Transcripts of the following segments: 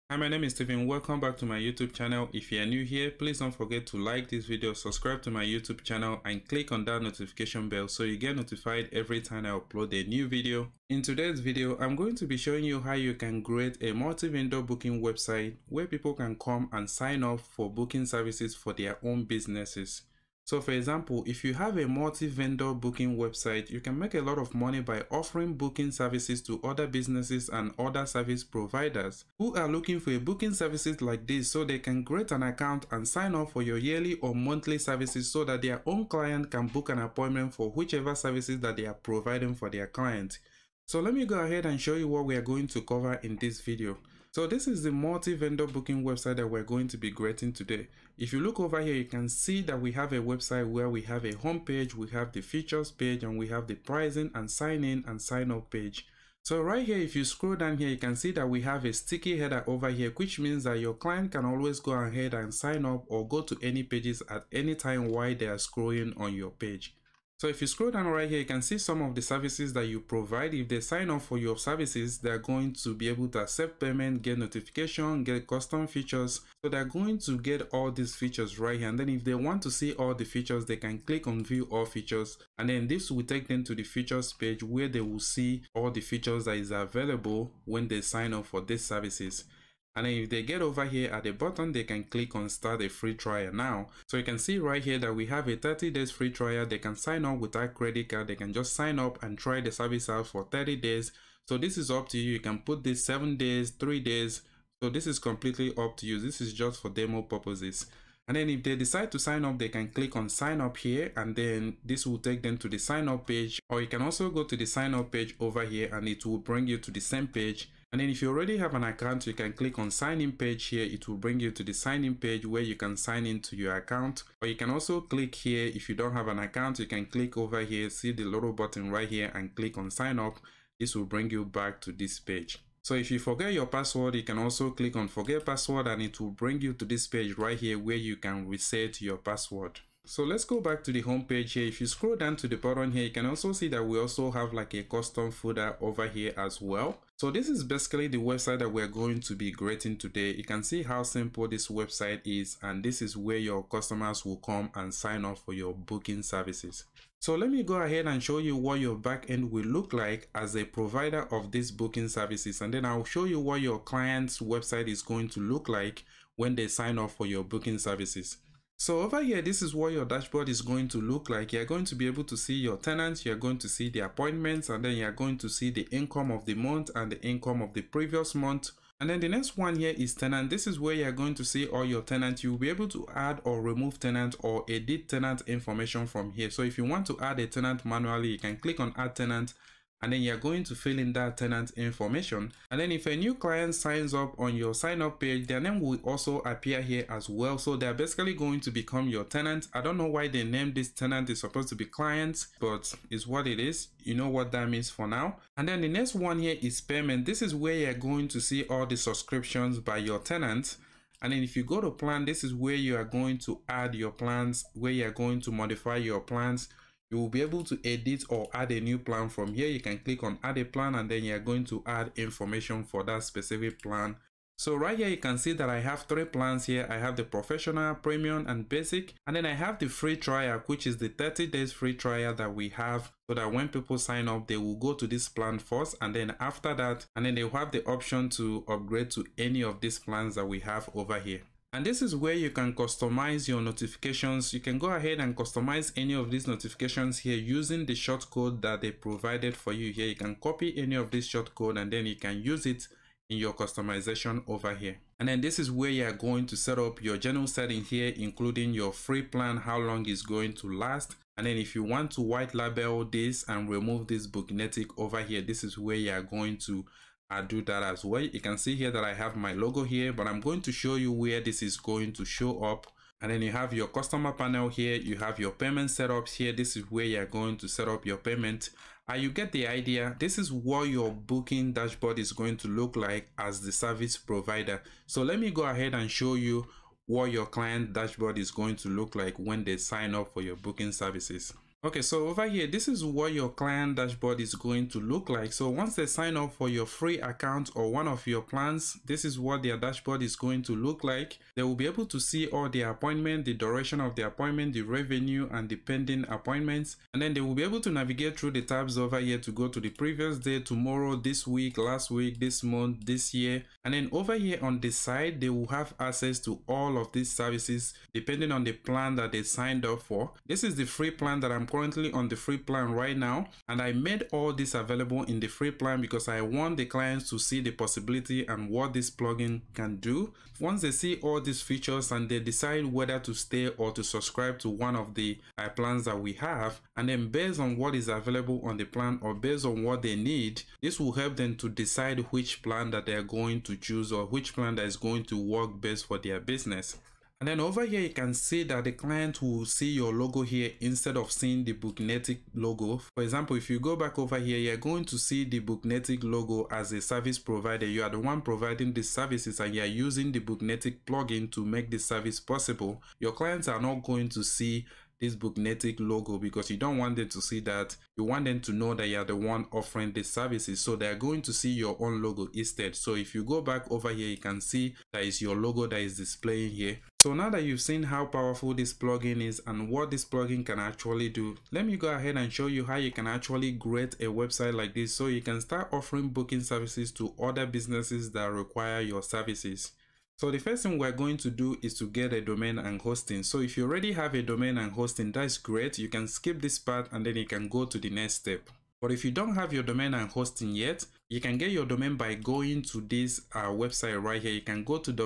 Hi, my name is Steven. Welcome back to my YouTube channel. If you are new here, please don't forget to like this video, subscribe to my YouTube channel, and click on that notification bell so you get notified every time I upload a new video. In today's video, I'm going to be showing you how you can create a multi-vendor booking website where people can come and sign up for booking services for their own businesses. So for example, if you have a multi-vendor booking website, you can make a lot of money by offering booking services to other businesses and other service providers who are looking for a booking services like this, so they can create an account and sign up for your yearly or monthly services so that their own client can book an appointment for whichever services that they are providing for their client. So let me go ahead and show you what we are going to cover in this video. So this is the multi-vendor booking website that we're going to be creating today. If you look over here, you can see that we have a website where we have a home page, we have the features page, and we have the pricing and sign in and sign up page. So right here, if you scroll down here, you can see that we have a sticky header over here, which means that your client can always go ahead and sign up or go to any pages at any time while they are scrolling on your page. So if you scroll down right here, you can see some of the services that you provide. If they sign up for your services, they're going to be able to accept payment, get notification, get custom features. So they're going to get all these features right here. And then if they want to see all the features, they can click on view all features. And then this will take them to the features page where they will see all the features that is available when they sign up for these services. And then if they get over here at the bottom, they can click on start a free trial now. So you can see right here that we have a 30 days free trial. They can sign up without credit card. They can just sign up and try the service out for 30 days. So this is up to you. You can put this 7 days, 3 days. So this is completely up to you. This is just for demo purposes. And then if they decide to sign up, they can click on sign up here, and then this will take them to the sign up page. Or you can also go to the sign up page over here and it will bring you to the same page. And then if you already have an account, you can click on sign in page here. It will bring you to the sign in page where you can sign into your account. Or you can also click here. If you don't have an account, you can click over here, see the little button right here and click on sign up. This will bring you back to this page. So if you forget your password, you can also click on forget password and it will bring you to this page right here where you can reset your password. So let's go back to the home page here. If you scroll down to the bottom here, you can also see that we also have like a custom footer over here as well. So this is basically the website that we're going to be creating today. You can see how simple this website is, and this is where your customers will come and sign up for your booking services. So let me go ahead and show you what your backend will look like as a provider of these booking services, and then I'll show you what your client's website is going to look like when they sign up for your booking services. So over here, this is what your dashboard is going to look like. You're going to be able to see your tenants, you're going to see the appointments, and then you're going to see the income of the month and the income of the previous month. And then the next one here is tenant. This is where you're going to see all your tenants. You'll be able to add or remove tenant or edit tenant information from here. So if you want to add a tenant manually, you can click on add tenant, and then you're going to fill in that tenant information. And then if a new client signs up on your sign up page, their name will also appear here as well. So they're basically going to become your tenant. I don't know why they named this tenant. It's supposed to be clients, but it's what it is. You know what that means for now. And then the next one here is payment. This is where you're going to see all the subscriptions by your tenants. And then if you go to plan, this is where you are going to add your plans, where you're going to modify your plans. You will be able to edit or add a new plan from here. You can click on add a plan, and then you're going to add information for that specific plan. So right here, you can see that I have 3 plans here. I have the professional, premium, and basic. And then I have the free trial, which is the 30 days free trial that we have, so that when people sign up, they will go to this plan first. And then after that, and then they'll have the option to upgrade to any of these plans that we have over here. And this is where you can customize your notifications. You can go ahead and customize any of these notifications here using the shortcode that they provided for you here. You can copy any of this shortcode and then you can use it in your customization over here. And then this is where you are going to set up your general setting here, including your free plan, how long it's going to last. And then if you want to white label this and remove this Booknetic over here, this is where you are going to do that as well. You can see here that I have my logo here, but I'm going to show you where this is going to show up. And then you have your customer panel here, you have your payment setups here. This is where you're going to set up your payment. You get the idea. This is what your booking dashboard is going to look like as the service provider. So let me go ahead and show you what your client dashboard is going to look like when they sign up for your booking services. Okay, so over here, this is what your client dashboard is going to look like. So once they sign up for your free account or one of your plans, this is what their dashboard is going to look like. They will be able to see all the appointment, the duration of the appointment, the revenue, and the pending appointments. And then they will be able to navigate through the tabs over here to go to the previous day, tomorrow, this week, last week, this month, this year. And then over here on the side, they will have access to all of these services depending on the plan that they signed up for. This is the free plan that I'm currently on the free plan right now, and I made all this available in the free plan because I want the clients to see the possibility and what this plugin can do. Once they see all these features and they decide whether to stay or to subscribe to one of the plans that we have, and then based on what is available on the plan or based on what they need, this will help them to decide which plan that they are going to choose or which plan that is going to work best for their business. And then over here, you can see that the client will see your logo here instead of seeing the Booknetic logo. For example, if you go back over here, you're going to see the Booknetic logo as a service provider. You are the one providing the services and you're using the Booknetic plugin to make this service possible. Your clients are not going to see this Booknetic logo because you don't want them to see that. You want them to know that you're the one offering the services, so they're going to see your own logo instead. So if you go back over here, you can see that is your logo that is displaying here. So now that you've seen how powerful this plugin is and what this plugin can actually do, let me go ahead and show you how you can actually create a website like this so you can start offering booking services to other businesses that require your services. So the first thing we're going to do is to get a domain and hosting. So if you already have a domain and hosting, that's great. You can skip this part and then you can go to the next step. But if you don't have your domain and hosting yet, you can get your domain by going to this website right here. You can go to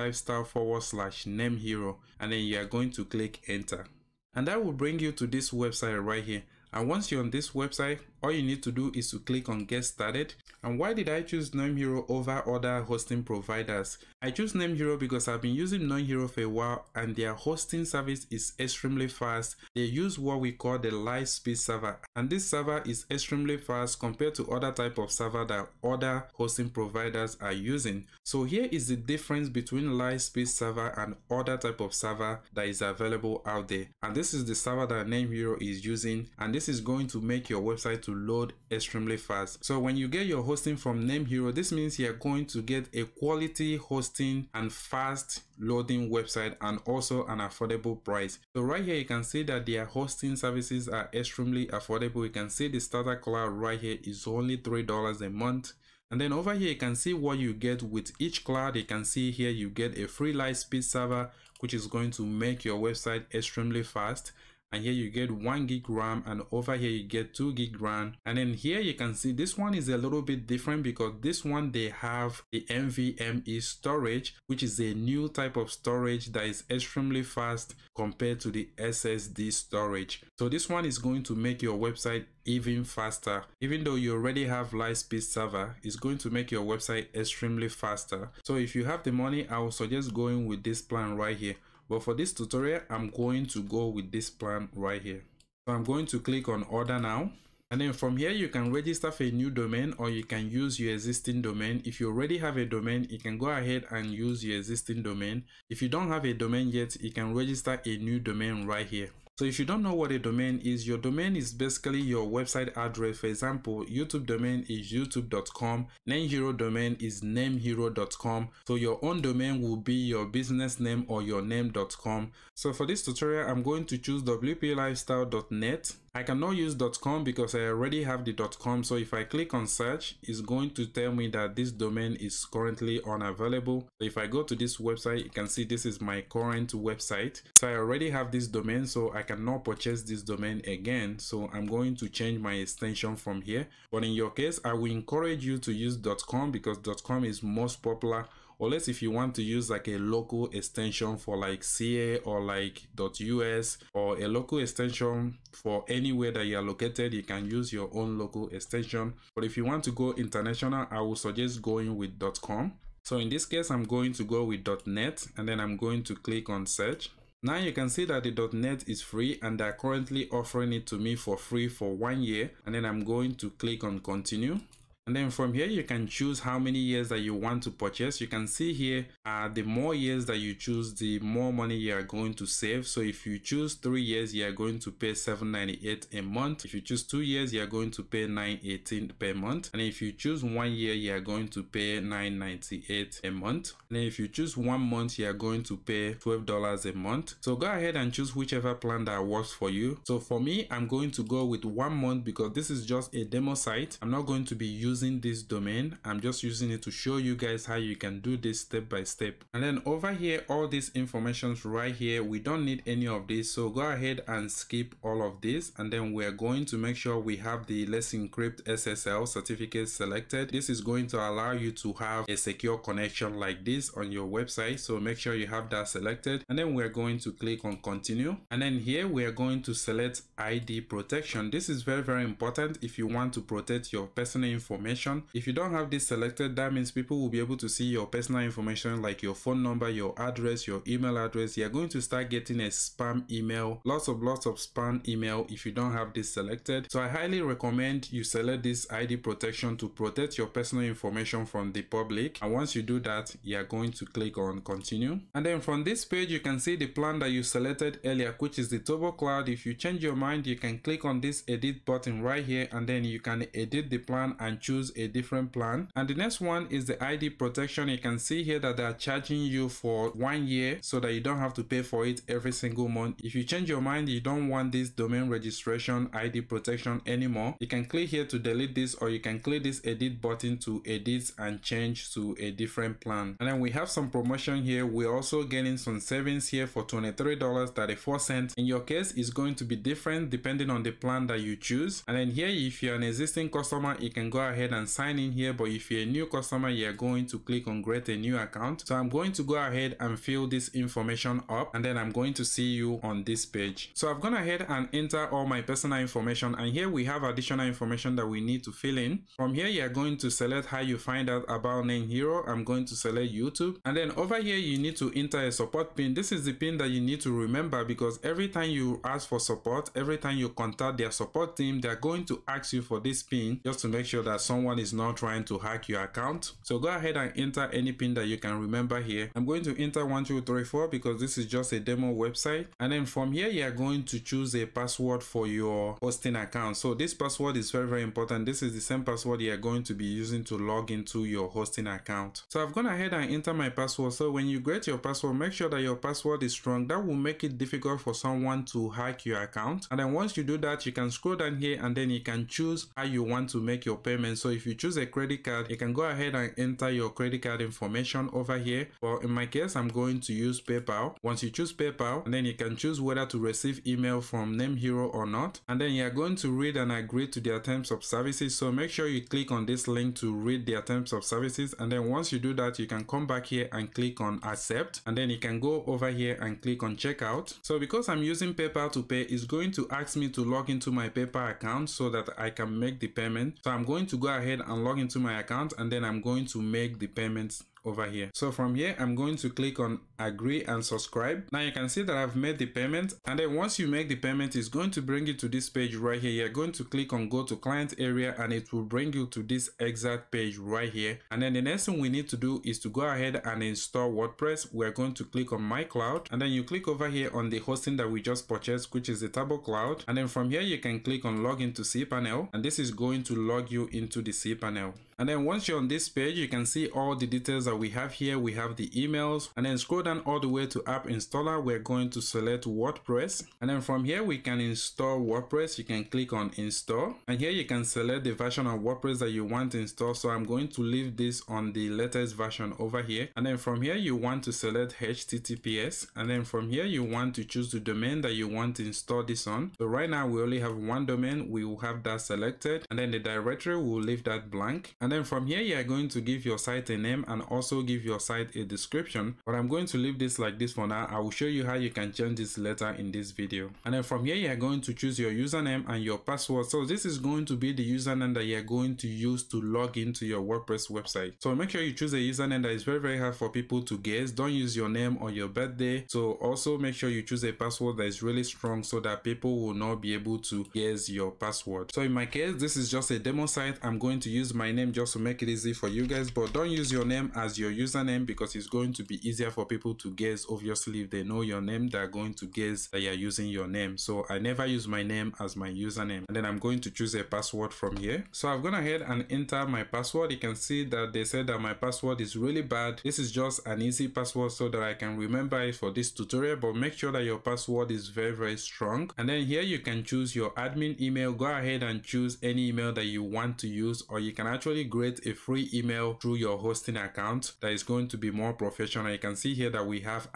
wplifestyle/NameHero and then you are going to click enter. And that will bring you to this website right here. And once you're on this website, all you need to do is to click on get started. And why did I choose NameHero over other hosting providers? I choose NameHero because I've been using NameHero for a while and their hosting service is extremely fast. They use what we call the Lightspeed server, and this server is extremely fast compared to other type of server that other hosting providers are using. So here is the difference between Lightspeed server and other type of server that is available out there. And this is the server that NameHero is using, and this is going to make your website to load extremely fast. So when you get your hosting from NameHero, this means you're going to get a quality hosting and fast loading website and also an affordable price. So right here you can see that their hosting services are extremely affordable. You can see the starter cloud right here is only $3 a month. And then over here you can see what you get with each cloud. You can see here you get a free Lightspeed server, which is going to make your website extremely fast. And here you get 1 gig RAM, and over here you get 2 gig RAM. And then here you can see this one is a little bit different because this one they have the NVMe storage, which is a new type of storage that is extremely fast compared to the SSD storage. So this one is going to make your website even faster. Even though you already have Lightspeed server, it's going to make your website extremely faster. So if you have the money, I would suggest going with this plan right here. But for this tutorial, I'm going to go with this plan right here. So I'm going to click on order now. And then from here, you can register for a new domain or you can use your existing domain. If you already have a domain, you can go ahead and use your existing domain. If you don't have a domain yet, you can register a new domain right here. So if you don't know what a domain is, your domain is basically your website address. For example, YouTube domain is youtube.com, NameHero domain is namehero.com. So your own domain will be your business name or your name.com. So for this tutorial, I'm going to choose wplifestyle.net. I cannot use .com because I already have the .com. So if I click on search, it's going to tell me that this domain is currently unavailable. So if I go to this website, you can see this is my current website. So I already have this domain, so I cannot purchase this domain again. So I'm going to change my extension from here. But in your case, I will encourage you to use .com because .com is most popular. Unless if you want to use like a local extension for like CA or like .us or a local extension for anywhere that you are located, you can use your own local extension. But if you want to go international, I would suggest going with .com. So in this case, I'm going to go with .net and then I'm going to click on search. Now you can see that the .net is free and they're currently offering it to me for free for 1 year. And then I'm going to click on continue. And then from here, you can choose how many years that you want to purchase. You can see here, the more years that you choose, the more money you are going to save. So if you choose 3 years, you are going to pay $7.98 a month. If you choose 2 years, you are going to pay $9.18 per month. And if you choose 1 year, you are going to pay $9.98 a month. And then if you choose 1 month, you are going to pay $12 a month. So go ahead and choose whichever plan that works for you. So for me, I'm going to go with 1 month because this is just a demo site. I'm not going to be using this domain. I'm just using it to show you guys how you can do this step by step. And then over here, all this information right here, we don't need any of this. So go ahead and skip all of this. And then we're going to make sure we have the Let's Encrypt SSL certificate selected. This is going to allow you to have a secure connection like this on your website. So make sure you have that selected. And then we're going to click on continue. And then here we are going to select ID protection. This is very, very important if you want to protect your personal information. If you don't have this selected, that means people will be able to see your personal information like your phone number, your address, your email address. You're going to start getting a spam email, lots of spam email if you don't have this selected. So I highly recommend you select this ID protection to protect your personal information from the public. And once you do that, you're going to click on continue. And then from this page, you can see the plan that you selected earlier, which is the Turbo Cloud. If you change your mind, you can click on this edit button right here, and then you can edit the plan and choose a different plan. And the next one is the ID protection. You can see here that they are charging you for 1 year so that you don't have to pay for it every single month. If you change your mind, you don't want this domain registration ID protection anymore, you can click here to delete this, or you can click this edit button to edit and change to a different plan. And then we have some promotion here. We're also getting some savings here for $23.34. In your case, it's going to be different depending on the plan that you choose. And then here, if you're an existing customer, you can go ahead and sign in here. But if you're a new customer, you're going to click on create a new account. So I'm going to go ahead and fill this information up, and then I'm going to see you on this page. So I've gone ahead and enter all my personal information, and here we have additional information that we need to fill in. From here, you're going to select how you find out about Name Hero. I'm going to select YouTube, and then over here you need to enter a support pin. This is the pin that you need to remember, because every time you ask for support, every time you contact their support team, they're going to ask you for this pin just to make sure that someone is not trying to hack your account. So go ahead and enter any pin that you can remember here. I'm going to enter 1234 because this is just a demo website. And then from here, you are going to choose a password for your hosting account. So this password is very, very important. This is the same password you are going to be using to log into your hosting account. So I've gone ahead and enter my password. So when you create your password, make sure that your password is strong. That will make it difficult for someone to hack your account. And then once you do that, you can scroll down here, and then you can choose how you want to make your payment. So if you choose a credit card, you can go ahead and enter your credit card information over here. But in my case, I'm going to use PayPal. Once you choose PayPal, and then you can choose whether to receive email from Name Hero or not. And then you're going to read and agree to their terms of services. So make sure you click on this link to read their terms of services. And then once you do that, you can come back here and click on accept. And then you can go over here and click on checkout. So because I'm using PayPal to pay, it's going to ask me to log into my PayPal account so that I can make the payment. So I'm going to go ahead and log into my account, and then I'm going to make the payments over here. So from here, I'm going to click on agree and subscribe. Now you can see that I've made the payment, and then once you make the payment, it's going to bring you to this page right here. You're going to click on go to client area, and it will bring you to this exact page right here. And then the next thing we need to do is to go ahead and install WordPress. We're going to click on My Cloud, and then you click over here on the hosting that we just purchased, which is the Turbo Cloud. And then from here, you can click on log into cPanel, and this is going to log you into the cPanel. And then once you're on this page, you can see all the details that we have here. We have the emails, and then scroll down all the way to app installer. We're going to select WordPress, and then from here we can install WordPress. You can click on install, and here you can select the version of WordPress that you want to install. So I'm going to leave this on the latest version over here. And then from here you want to select HTTPS, and then from here you want to choose the domain that you want to install this on. So right now we only have one domain. We will have that selected, and then the directory, we'll leave that blank. And then from here you are going to give your site a name and also also give your site a description, but I'm going to leave this like this for now. I will show you how you can change this later in this video. And then from here, you are going to choose your username and your password. So this is going to be the username that you're going to use to log into your WordPress website. So make sure you choose a username that is very hard for people to guess. Don't use your name or your birthday. So also make sure you choose a password that is really strong so that people will not be able to guess your password. So in my case, this is just a demo site. I'm going to use my name just to make it easy for you guys, but don't use your name as your username because it's going to be easier for people to guess. Obviously, if they know your name, they're going to guess that you're using your name. So I never use my name as my username. And then I'm going to choose a password from here. So I've gone ahead and enter my password. You can see that they said that my password is really bad. This is just an easy password so that I can remember it for this tutorial, but make sure that your password is very strong. And then here you can choose your admin email. Go ahead and choose any email that you want to use, or you can actually create a free email through your hosting account that is going to be more professional. You can see here that we have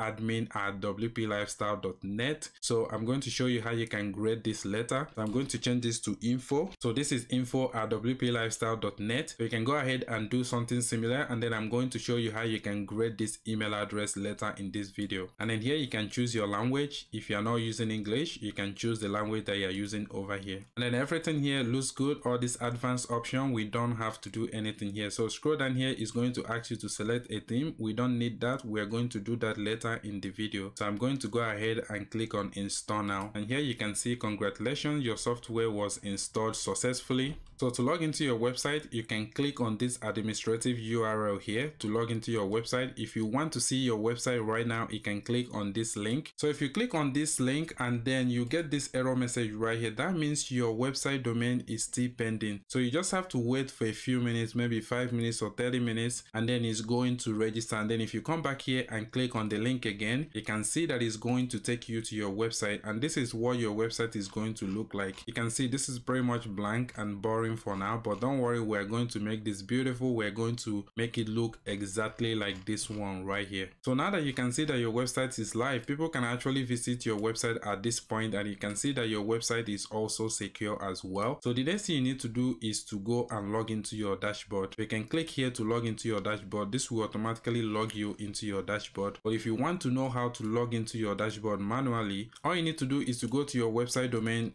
admin@wplifestyle.net. So I'm going to show you how you can grade this letter. So I'm going to change this to info. So this is info@wplifestyle.net. So you can go ahead and do something similar, and then I'm going to show you how you can grade this email address later in this video. And then here you can choose your language. If you are not using English, you can choose the language that you are using over here. And then everything here looks good. All this advanced option, we don't have to do anything here. So scroll down here, is going to ask you to select a theme. We don't need that. We're going to do that later in the video. So I'm going to go ahead and click on install now. And here you can see, congratulations, your software was installed successfully. So to log into your website, you can click on this administrative URL here to log into your website. If you want to see your website right now, you can click on this link. So if you click on this link and then you get this error message right here, that means your website domain is still pending. So you just have to wait for a few minutes, maybe 5 minutes or 30 minutes, and then it's going to register. And then if you come back here and click on the link again, you can see that it's going to take you to your website, and this is what your website is going to look like. You can see this is pretty much blank and boring for now, but don't worry, we're going to make this beautiful. We're going to make it look exactly like this one right here. So now that you can see that your website is live, people can actually visit your website at this point, and you can see that your website is also secure as well. So the next thing you need to do is to go and log into your dashboard. You can click here to log into your dashboard. This will automatically log you into your dashboard. But if you want to know how to log into your dashboard manually, all you need to do is to go to your website domain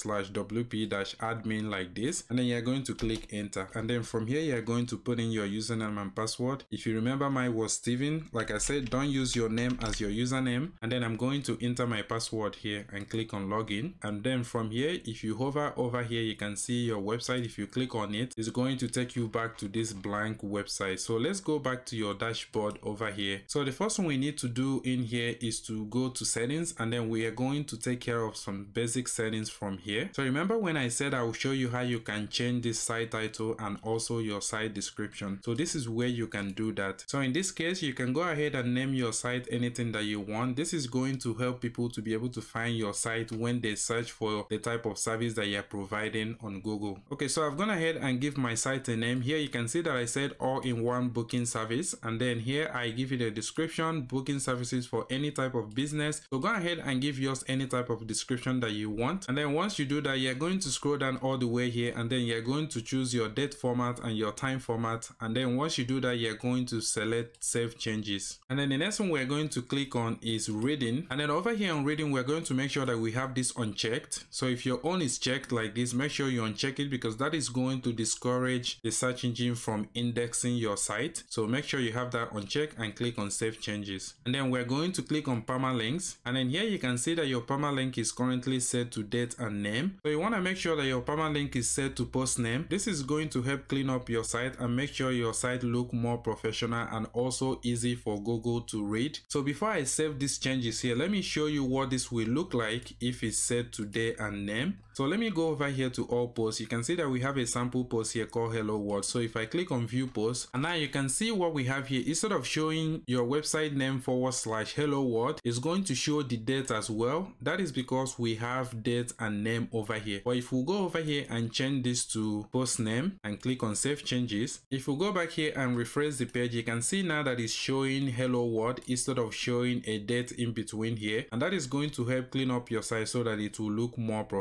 /wp-admin like this, and then you're going to click enter. And then from here, you're going to put in your username and password. If you remember, mine was Steven. Like I said, don't use your name as your username. And then I'm going to enter my password here and click on login. And then from here, if you hover over here, you can see your website. If you click on it, it's going to take you back to this blank website. So let's go back to your dashboard over here. So the first thing we need to do in here is to go to settings, and then we are going to take care of some basic settings from here. So remember when I said I will show you how you can change this site title and also your site description. So this is where you can do that. So in this case, you can go ahead and name your site anything that you want. This is going to help people to be able to find your site when they search for the type of service that you're providing on Google. Okay, so I've gone ahead and give my site a name. Here you can see that I said all-in-one booking service, and then here I give it a description, booking services for any type of business. So go ahead and give yours any type of description that you want. And then once you do that, you're going to scroll down all the way here, and then you're going to choose your date format and your time format. And then once you do that, you're going to select save changes. And then the next one we're going to click on is reading. And then over here on reading, we're going to make sure that we have this unchecked. So if your own is checked like this, make sure you uncheck it, because that is going to discourage the search engine from indexing your site. So make sure you have that unchecked and click on save changes. And then we're going to click on permalinks. And then here you can see that your permalink is currently set to date and name. So you want to make sure that your permalink is set to post name. This is going to help clean up your site and make sure your site look more professional and also easy for Google to read. So before I save these changes here, let me show you what this will look like if it's set to date and name. So let me go over here to all posts. You can see that we have a sample post here called Hello World. So if I click on view post, and now you can see what we have here. Instead of showing your website name /Hello World, it's going to show the date as well. That is because we have date and name over here. But if we go over here and change this to post name and click on save changes, if we go back here and refresh the page, you can see now that it's showing Hello World instead of showing a date in between here. And that is going to help clean up your site so that it will look more professional.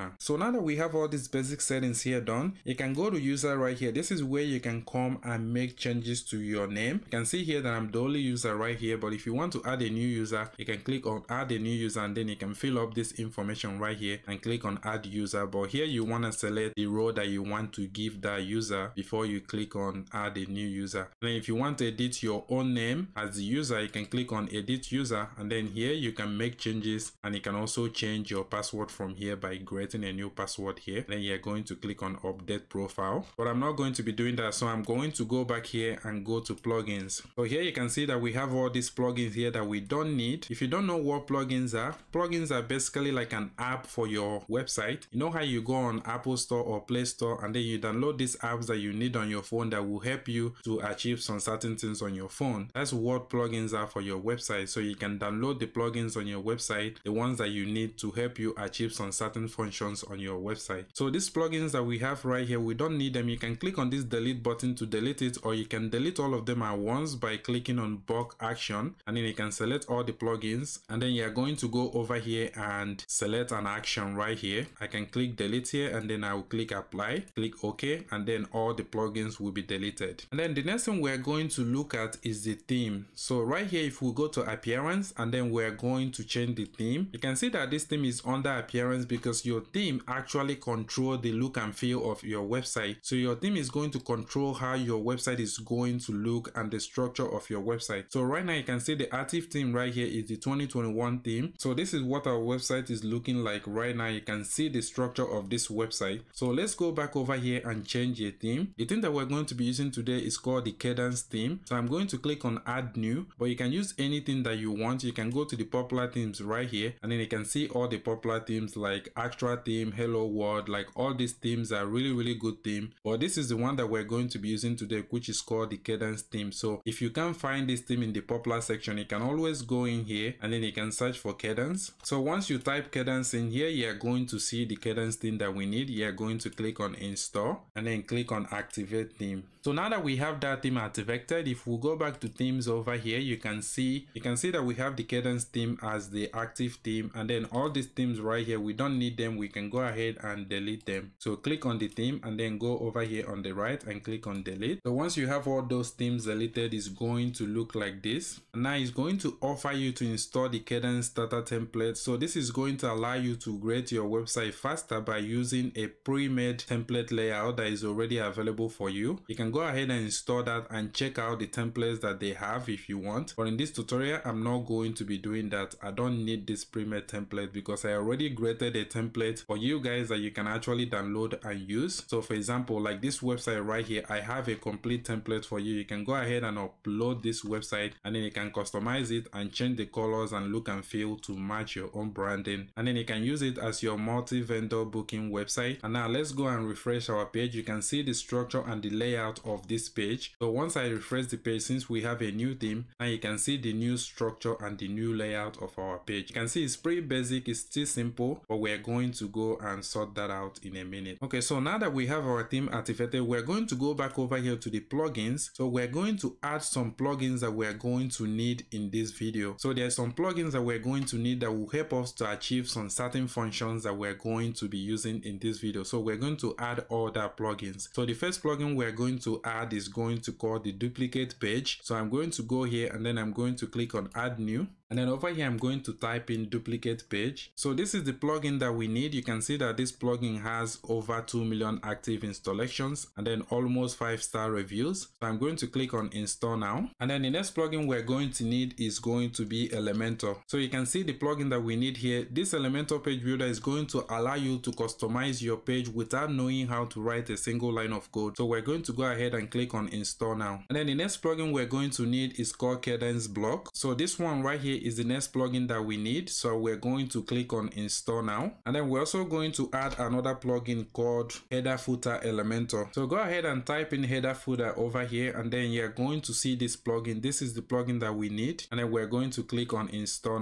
user. So now that we have all these basic settings here done, you can go to user right here. This is where you can come and make changes to your name. You can see here that I'm the only user right here, but if you want to add a new user, you can click on add a new user, and then you can fill up this information right here and click on add user. But here you want to select the role that you want to give that user before you click on add a new user. Then if you want to edit your own name as the user, you can click on edit user, and then here you can make changes, and you can also change your password from here by creating a new password here. Then you're going to click on update profile, but I'm not going to be doing that, so I'm going to go back here and go to plugins. So here you can see that we have all these plugins here that we don't need. If you don't know what plugins are basically like an app for your website. You know how you go on Apple Store or Play Store and then you download these apps that you need on your phone that will help you to achieve some certain things on your phone. That's what plugins are for your website. So you can download the plugins on your website, the ones that you need to help you achieve some certain functions on your website. So these plugins that we have right here, we don't need them. You can click on this delete button to delete it, or you can delete all of them at once by clicking on bulk action, and then you can select all the plugins, and then you're going to go over here and select an action right here. I can click delete here, and then I will click apply, click OK, and then all the plugins will be deleted. And then the next thing we're going to look at is the theme. So right here, if we go to appearance and then we're going to change the theme, you can see that this theme is under appearance because your theme actually controls the look and feel of your website. So your theme is going to control how your website is going to look and the structure of your website. So right now you can see the active theme right here is the 2021 theme. So this is what our website is looking like right now. You can see the structure of this website. So let's go back over here and change a theme. The theme that we're going to be using today is called the Kadence theme. So I'm going to click on add new, but you can use anything that you want. You can go to the popular themes right here, and then you can see all the popular themes like Extra theme, Hello World. Like all these themes are really good theme, but this is the one that we're going to be using today, which is called the Kadence theme. So if you can't find this theme in the popular section, you can always go in here and then you can search for Kadence. So once you type Kadence in here, you're going to see the Kadence theme that we need. You're going to click on install and then click on activate theme. So now that we have that theme activated, if we go back to themes over here, you can see that we have the Kadence theme as the active theme, and then all these themes right here, we don't need them. We can go ahead and delete them. So click on the theme and then go over here on the right and click on delete. So once you have all those themes deleted, it's going to look like this. And now it's going to offer you to install the Kadence starter template. So this is going to allow you to create your website faster by using a pre-made template layout that is already available for you. You can go ahead and install that and check out the templates that they have if you want. But in this tutorial, I'm not going to be doing that. I don't need this pre-made template because I already created a template for you guys that you can actually download and use. So for example, like this website right here, I have a complete template for you. You can go ahead and upload this website, and then you can customize it and change the colors and look and feel to match your own branding, and then you can use it as your multi-vendor booking website. And now let's go and refresh our page. You can see the structure and the layout of this page. So once I refresh the page, since we have a new theme, now you can see the new structure and the new layout of our page. You can see it's pretty basic, it's still simple, but we're going to go and sort that out in a minute. Okay, so now that we have our theme activated, we're going to go back over here to the plugins. So we're going to add some plugins that we're going to need in this video. So there's some plugins that we're going to need that will help us to achieve some certain functions that we're going to be using in this video. So we're going to add all that plugins. So the first plugin we're going to add is going to call the duplicate page. So I'm going to go here and then I'm going to click on add new. And then over here, I'm going to type in duplicate page. So this is the plugin that we need. You can see that this plugin has over 2 million active installations and then almost 5-star reviews. So I'm going to click on install now. And then the next plugin we're going to need is going to be Elementor. So you can see the plugin that we need here. This Elementor page builder is going to allow you to customize your page without knowing how to write a single line of code. So we're going to go ahead and click on install now. And then the next plugin we're going to need is called Kadence Block. So this one right here is the next plugin that we need. So we're going to click on install now. And then we're also going to add another plugin called Header Footer Elementor. So go ahead and type in Header Footer over here, and then you're going to see this plugin. This is the plugin that we need, and then we're going to click on install now.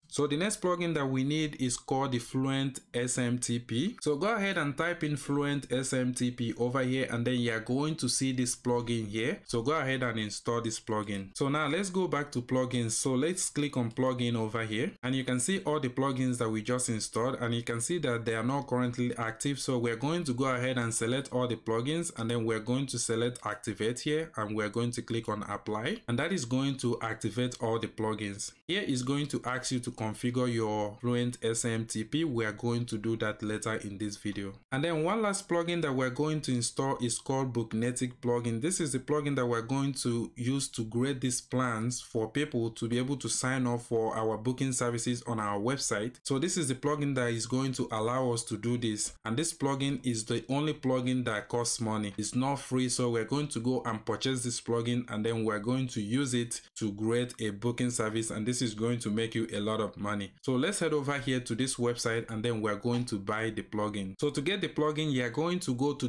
So the next plugin that we need is called the Fluent SMTP. So go ahead and type in Fluent SMTP over here, and then you are going to see this plugin here. So go ahead and install this plugin. So now let's go back to plugins. So let's click on plugin over here, and you can see all the plugins that we just installed, and you can see that they are not currently active. So we're going to go ahead and select all the plugins, and then we're going to select activate here, and we're going to click on apply, and that is going to activate all the plugins. Here is going to ask you to configure your Fluent SMTP. We are going to do that later in this video. And then one last plugin that we're going to install is called Booknetic plugin. This is the plugin that we're going to use to create these plans for people to be able to sign up for our booking services on our website. So this is the plugin that is going to allow us to do this, and this plugin is the only plugin that costs money. It's not free, so we're going to go and purchase this plugin, and then we're going to use it to create a booking service, and this is going to make you a lot of money. So let's head over here to this website, and then we're going to buy the plugin. So to get the plugin, you're going to go to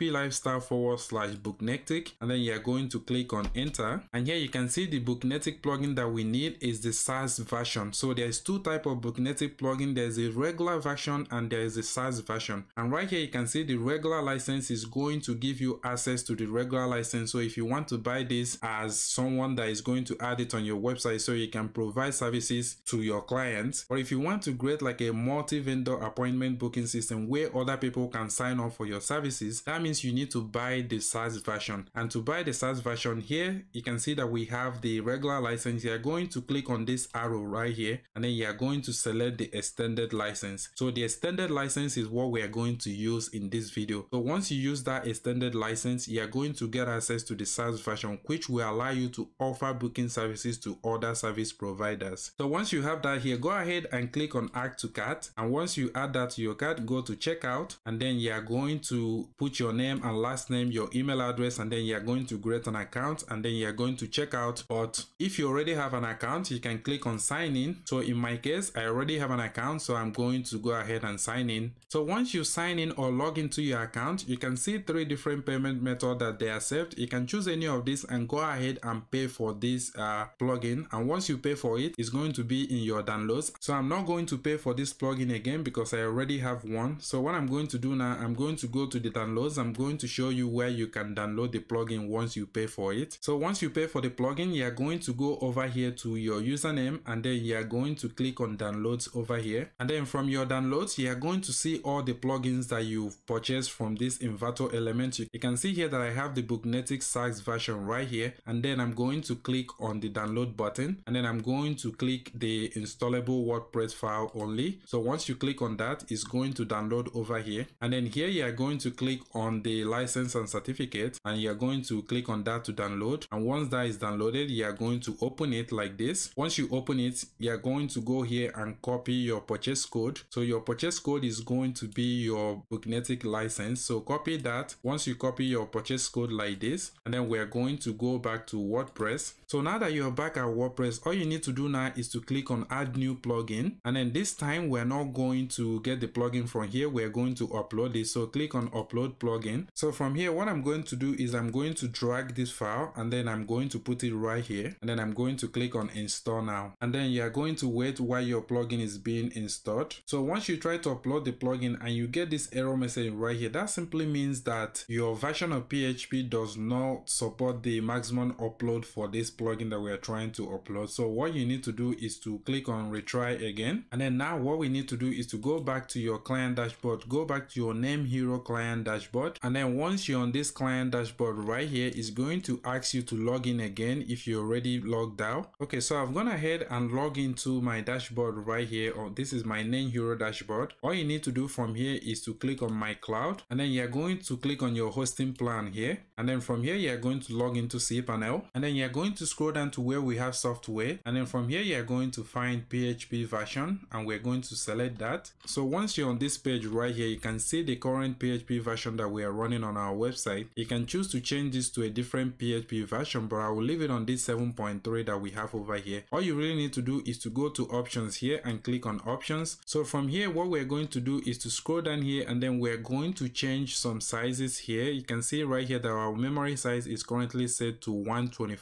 wplifestyle/booknetic, and then you're going to click on enter, and here you can see the Booknetic plugin that we need is the SaaS version. So there's two types of Booknetic plugin. There's a regular version and there is a SaaS version, and right here you can see the regular license is going to give you access to the regular license. So if you want to buy this as someone that is going to add it on your website so you can provide services to your clients, or if you want to create like a multi-vendor appointment booking system where other people can sign up for your services, that means you need to buy the SaaS version. And to buy the SaaS version, here you can see that we have the regular license. You are going to click on this arrow right here, and then you are going to select the extended license. So the extended license is what we are going to use in this video. So once you use that extended license, you are going to get access to the SaaS version, which will allow you to offer booking services to other service providers. So once you have that here, go ahead and click on add to cart, and once you add that to your cart, go to checkout, and then you are going to put your name and last name, your email address, and then you are going to create an account, and then you are going to check out. But if you already have an account, you can click on sign in. So in my case, I already have an account, so I'm going to go ahead and sign in. So once you sign in or log into your account, you can see 3 different payment methods that they accept. You can choose any of these and go ahead and pay for this plugin, and once you pay for it, it's going to be in your downloads. So I'm not going to pay for this plugin again because I already have one. So what I'm going to do now, I'm going to go to the downloads. I'm going to show you where you can download the plugin once you pay for it. So once you pay for the plugin, you are going to go over here to your username, and then you are going to click on downloads over here, and then from your downloads you are going to see all the plugins that you've purchased from this Inverter element. You can see here that I have the Booknetic SaaS version right here, and then I'm going to click on the download button, and then I'm going to click the installable WordPress file only. So once you click on that, it's going to download over here, and then here you are going to click on the license and certificate, and you are going to click on that to download. And once that is downloaded, you are going to open it like this. Once you open it, you are going to go here and copy your purchase code. So your purchase code is going to be your Booknetic license, so copy that. Once you copy your purchase code like this, and then we are going to go back to WordPress. So now that you're back at WordPress, all you need to do now is to click on add new plugin, and then this time we're not going to get the plugin from here, we're going to upload it. So click on upload plugin. So from here, what I'm going to do is I'm going to drag this file, and then I'm going to put it right here, and then I'm going to click on install now, and then you're going to wait while your plugin is being installed. So once you try to upload the plugin and you get this error message right here, that simply means that your version of PHP does not support the maximum upload for this plugin that we are trying to upload. So what you need to do is to click on retry again, and then now what we need to do is to go back to your client dashboard, go back to your Name Hero client dashboard, and then once you're on this client dashboard right here, it's going to ask you to log in again if you're already logged out. Okay, so I've gone ahead and log into my dashboard right here, or this is my Name Hero dashboard. All you need to do from here is to click on my cloud, and then you're going to click on your hosting plan here, and then from here you're going to log into cPanel, and then you're going to scroll down to where we have software, and then from here you're going to find PHP version, and we're going to select that. So once you're on this page right here, you can see the current PHP version that we are running on our website. You can choose to change this to a different PHP version, but I will leave it on this 7.3 that we have over here. All you really need to do is to go to options here and click on options. So from here, what we're going to do is to scroll down here, and then we're going to change some sizes here. You can see right here that our memory size is currently set to 125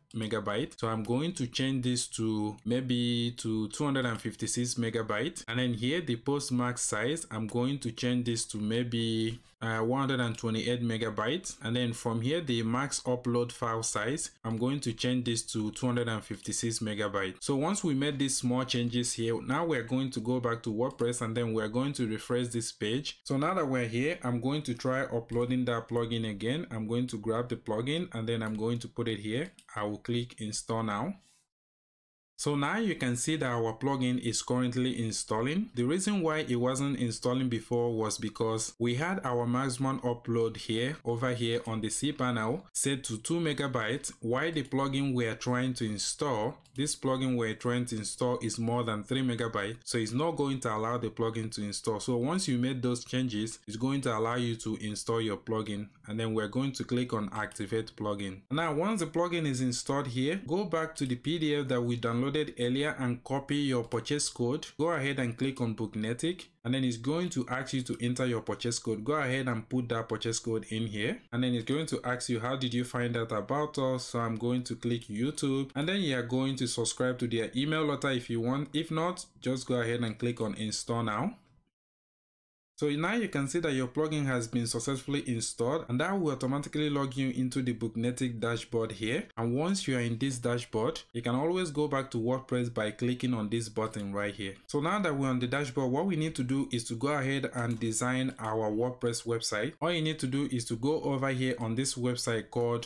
megabyte. So I'm going to change this to maybe to 256 megabyte. And then here the post max size, I'm going to change this to maybe 128 megabytes. And then from here the max upload file size, I'm going to change this to 256 megabytes. So once we made these small changes here, now we're going to go back to WordPress and then we're going to refresh this page. So now that we're here, I'm going to try uploading that plugin again. I'm going to grab the plugin and then I'm going to put it here. I will click install now. So now you can see that our plugin is currently installing. The reason why it wasn't installing before was because we had our maximum upload here over here on the cPanel set to 2 megabytes, while the plugin we're trying to install, this plugin we're trying to install is more than 3 megabytes. So it's not going to allow the plugin to install. So once you made those changes, it's going to allow you to install your plugin. And then we're going to click on activate plugin. Now once the plugin is installed here, go back to the PDF that we downloaded earlier and copy your purchase code. Go ahead and click on Booknetic, and then it's going to ask you to enter your purchase code. Go ahead and put that purchase code in here, and then it's going to ask you how did you find out about us. So I'm going to click YouTube, and then you are going to subscribe to their email letter if you want. If not, just go ahead and click on install now. So now you can see that your plugin has been successfully installed, and that will automatically log you into the Booknetic dashboard here. And once you are in this dashboard, you can always go back to WordPress by clicking on this button right here. So now that we're on the dashboard, what we need to do is to go ahead and design our WordPress website. All you need to do is to go over here on this website called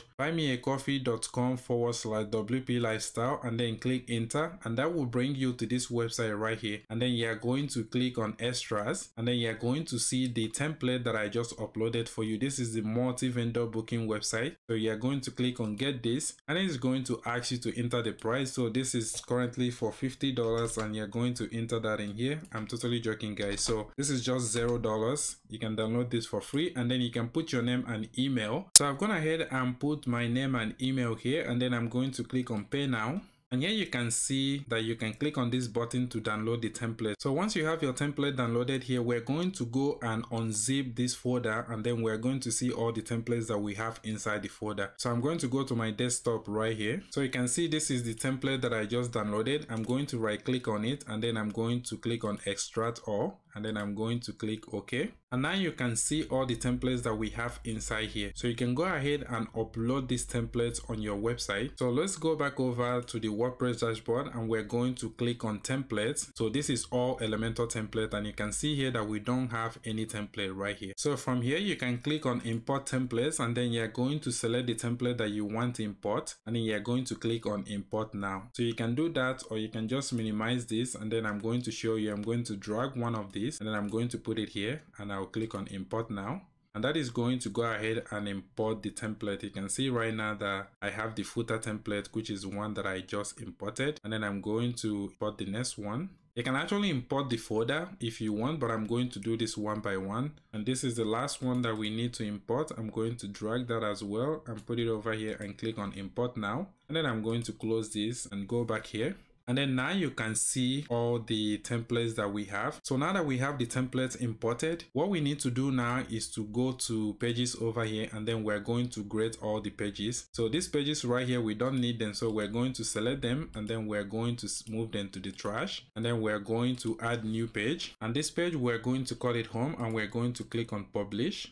buymeacoffee.com/WP Lifestyle, and then click enter, and that will bring you to this website right here. And then you are going to click on extras, and then you are going to see the template that I just uploaded for you. This is the multi-vendor booking website. So you are going to click on get this, and then it's going to ask you to enter the price. So this is currently for $50, and you're going to enter that in here. I'm totally joking, guys. So this is just $0. You can download this for free, and then you can put your name and email. So I've gone ahead and put my name and email here, and then I'm going to click on pay now. And here you can see that you can click on this button to download the template. So once you have your template downloaded here, we're going to go and unzip this folder, and then we're going to see all the templates that we have inside the folder. So I'm going to go to my desktop right here. So you can see this is the template that I just downloaded. I'm going to right click on it, and then I'm going to click on extract all, and then I'm going to click OK. And now you can see all the templates that we have inside here. So you can go ahead and upload these templates on your website. So let's go back over to the WordPress dashboard, and we're going to click on templates. So this is all Elementor template, and you can see here that we don't have any template right here. So from here you can click on import templates, and then you're going to select the template that you want to import, and then you're going to click on import now. So you can do that, or you can just minimize this, and then I'm going to show you. I'm going to drag one of these, and then I'm going to put it here, and I'll click on import now. And that is going to go ahead and import the template. You can see right now that I have the footer template, which is one that I just imported. And then I'm going to import the next one. You can actually import the folder if you want, but I'm going to do this one by one. And this is the last one that we need to import. I'm going to drag that as well and put it over here and click on import now. And then I'm going to close this and go back here. And then now you can see all the templates that we have. So now that we have the templates imported, what we need to do now is to go to pages over here, and then we're going to grade all the pages. So these pages right here, we don't need them. So we're going to select them, and then we're going to move them to the trash. And then we're going to add new page. And this page, we're going to call it home, and we're going to click on publish.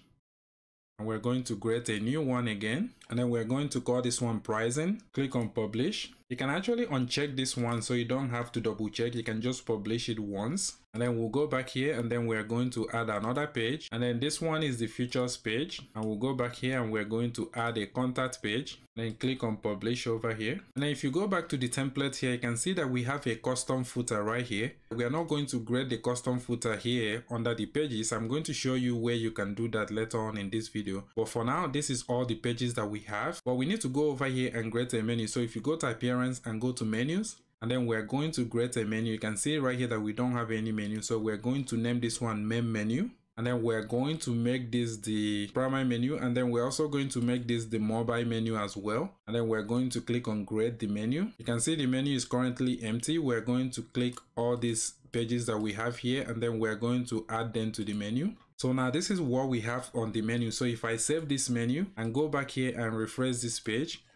And we're going to create a new one again. And then we're going to call this one pricing. Click on publish. You can actually uncheck this one so you don't have to double check. You can just publish it once. And then we'll go back here, and then we're going to add another page. And then this one is the features page. And we'll go back here, and we're going to add a contact page. Then click on publish over here. And then if you go back to the template here, you can see that we have a custom footer right here. We are not going to grade the custom footer here under the pages. I'm going to show you where you can do that later on in this video. But for now, this is all the pages that we have. But we need to go over here and create a menu. So if you go to appearance and go to menus, and then we're going to create a menu. You can see right here that we don't have any menu. So we're going to name this one main menu. And then we're going to make this the primary menu. And then we're also going to make this the mobile menu as well. And then we're going to click on create the menu. You can see the menu is currently empty. We're going to click all these pages that we have here, and then we're going to add them to the menu. So now this is what we have on the menu. So if I save this menu and go back here and refresh this page,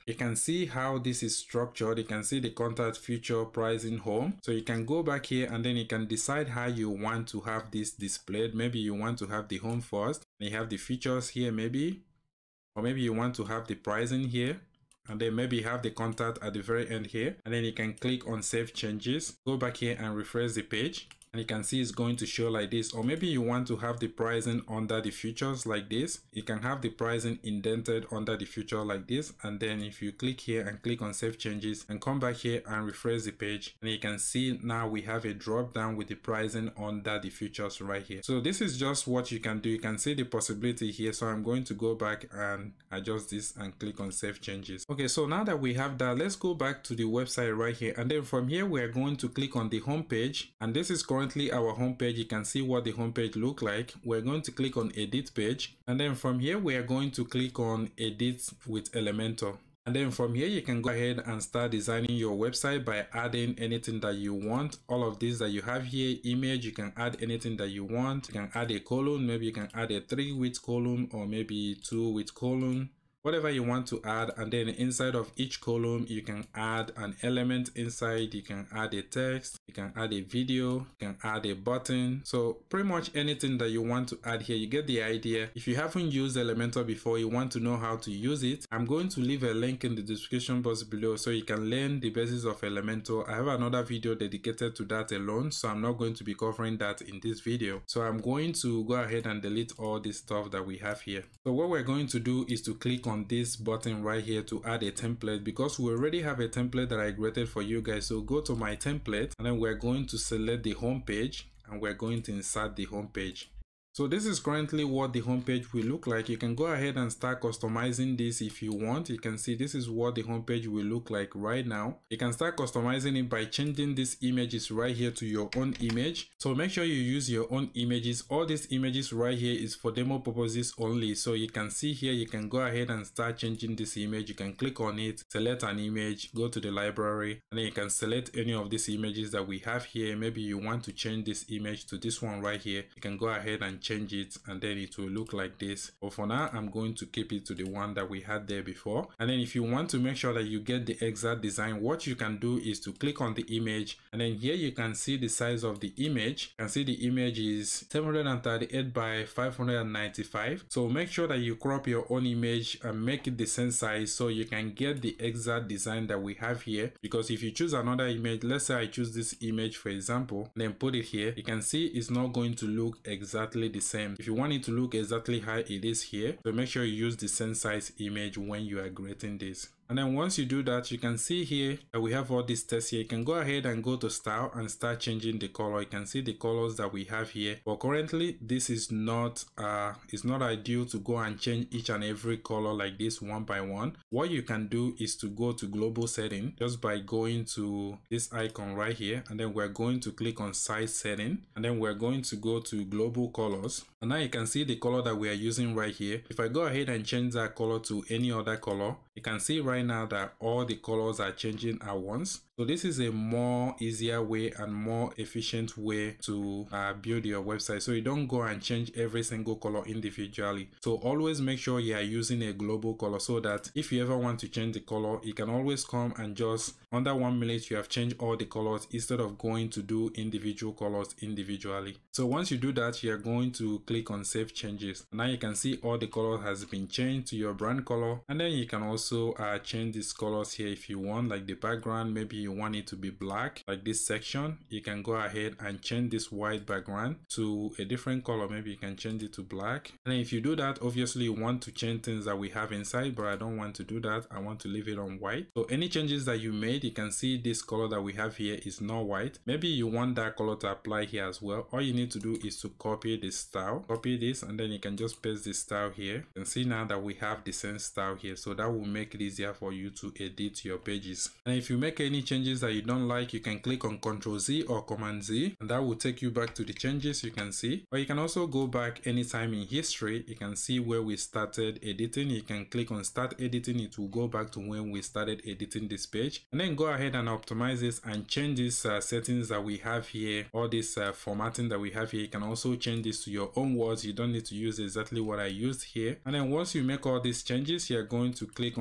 you can see how this is structured. You can see the contact, feature, pricing, home. So you can go back here and then you can decide how you want to have this displayed. Maybe you want to have the home first, and you have the features here maybe, or maybe you want to have the pricing here, and then maybe have the contact at the very end here, and then you can click on save changes, go back here and refresh the page, and you can see it's going to show like this. Or maybe you want to have the pricing under the features like this. You can have the pricing indented under the feature like this, and then if you click here and click on save changes and come back here and refresh the page, and you can see now we have a drop down with the pricing under the features right here. So this is just what you can do. You can see the possibility here. So I'm going to go back and adjust this and click on save changes. Okay, so now that we have that, let's go back to the website right here, and then from here we are going to click on the home page, and this is currently our home page. You can see what the home page look like. We're going to click on edit page, and then from here we are going to click on edit with Elementor. And then from here, you can go ahead and start designing your website by adding anything that you want. All of these that you have here, image, you can add anything that you want. You can add a column, maybe you can add a 3-width column or maybe 2-width column. Whatever you want to add, and then inside of each column you can add an element inside. You can add a text, you can add a video, you can add a button. So pretty much anything that you want to add here, you get the idea. If you haven't used Elementor before, you want to know how to use it, I'm going to leave a link in the description box below so you can learn the basics of Elementor. I have another video dedicated to that alone, so I'm not going to be covering that in this video. So I'm going to go ahead and delete all this stuff that we have here. So what we're going to do is to click on this button right here to add a template, because we already have a template that I created for you guys. So go to my template, and then we're going to select the home page, and we're going to insert the home page. So this is currently what the homepage will look like. You can go ahead and start customizing this if you want. You can see this is what the homepage will look like right now. You can start customizing it by changing these images right here to your own image. So make sure you use your own images. All these images right here is for demo purposes only. So you can see here, you can go ahead and start changing this image. You can click on it, select an image, go to the library, and then you can select any of these images that we have here. Maybe you want to change this image to this one right here. You can go ahead and change it, and then it will look like this. But for now, I'm going to keep it to the one that we had there before. And then if you want to make sure that you get the exact design, what you can do is to click on the image, and then here you can see the size of the image. You can see the image is 738 by 595. So make sure that you crop your own image and make it the same size so you can get the exact design that we have here. Because if you choose another image, let's say I choose this image for example, then put it here, you can see it's not going to look exactly the same. If you want it to look exactly how it is here, so make sure you use the same size image when you are creating this. And then once you do that, you can see here that we have all this text here. You can go ahead and go to style and start changing the color. You can see the colors that we have here. But currently, this is not ideal to go and change each and every color like this one by one. What you can do is to go to global setting just by going to this icon right here, and then we're going to click on size setting, and then we're going to go to global colors. And now you can see the color that we are using right here. If I go ahead and change that color to any other color, you can see right now that all the colors are changing at once. So this is a more easier way and more efficient way to build your website, so you don't go and change every single color individually. So always make sure you are using a global color, so that if you ever want to change the color, you can always come and just under 1 minute you have changed all the colors instead of going to do individual colors individually. So once you do that, you are going to click on save changes. Now you can see all the color has been changed to your brand color, and then you can also change these colors here if you want, like the background. Maybe you want it to be black, like this section. You can go ahead and change this white background to a different color. Maybe you can change it to black. And if you do that, obviously you want to change things that we have inside, but I don't want to do that. I want to leave it on white. So any changes that you made, you can see this color that we have here is not white. Maybe you want that color to apply here as well. All you need to do is to copy this style, copy this, and then you can just paste this style here. You can see now that we have the same style here, so that will make it easier for you to edit your pages. And if you make any changes that you don't like, you can click on Ctrl Z or Command Z, and that will take you back to the changes you can see. Or you can also go back anytime in history. You can see where we started editing. You can click on start editing. It will go back to when we started editing this page, and then go ahead and optimize this and change these settings that we have here, or this formatting that we have here. You can also change this to your own words. You don't need to use exactly what I used here. And then once you make all these changes, you're going to click on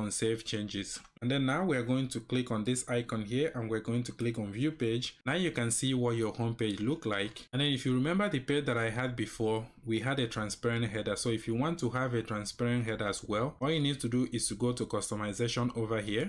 on save changes. And then now we're going to click on this icon here and we're going to click on view page. Now you can see what your home page look like. And then if you remember the page that I had before, we had a transparent header. So if you want to have a transparent header as well, all you need to do is to go to customization over here.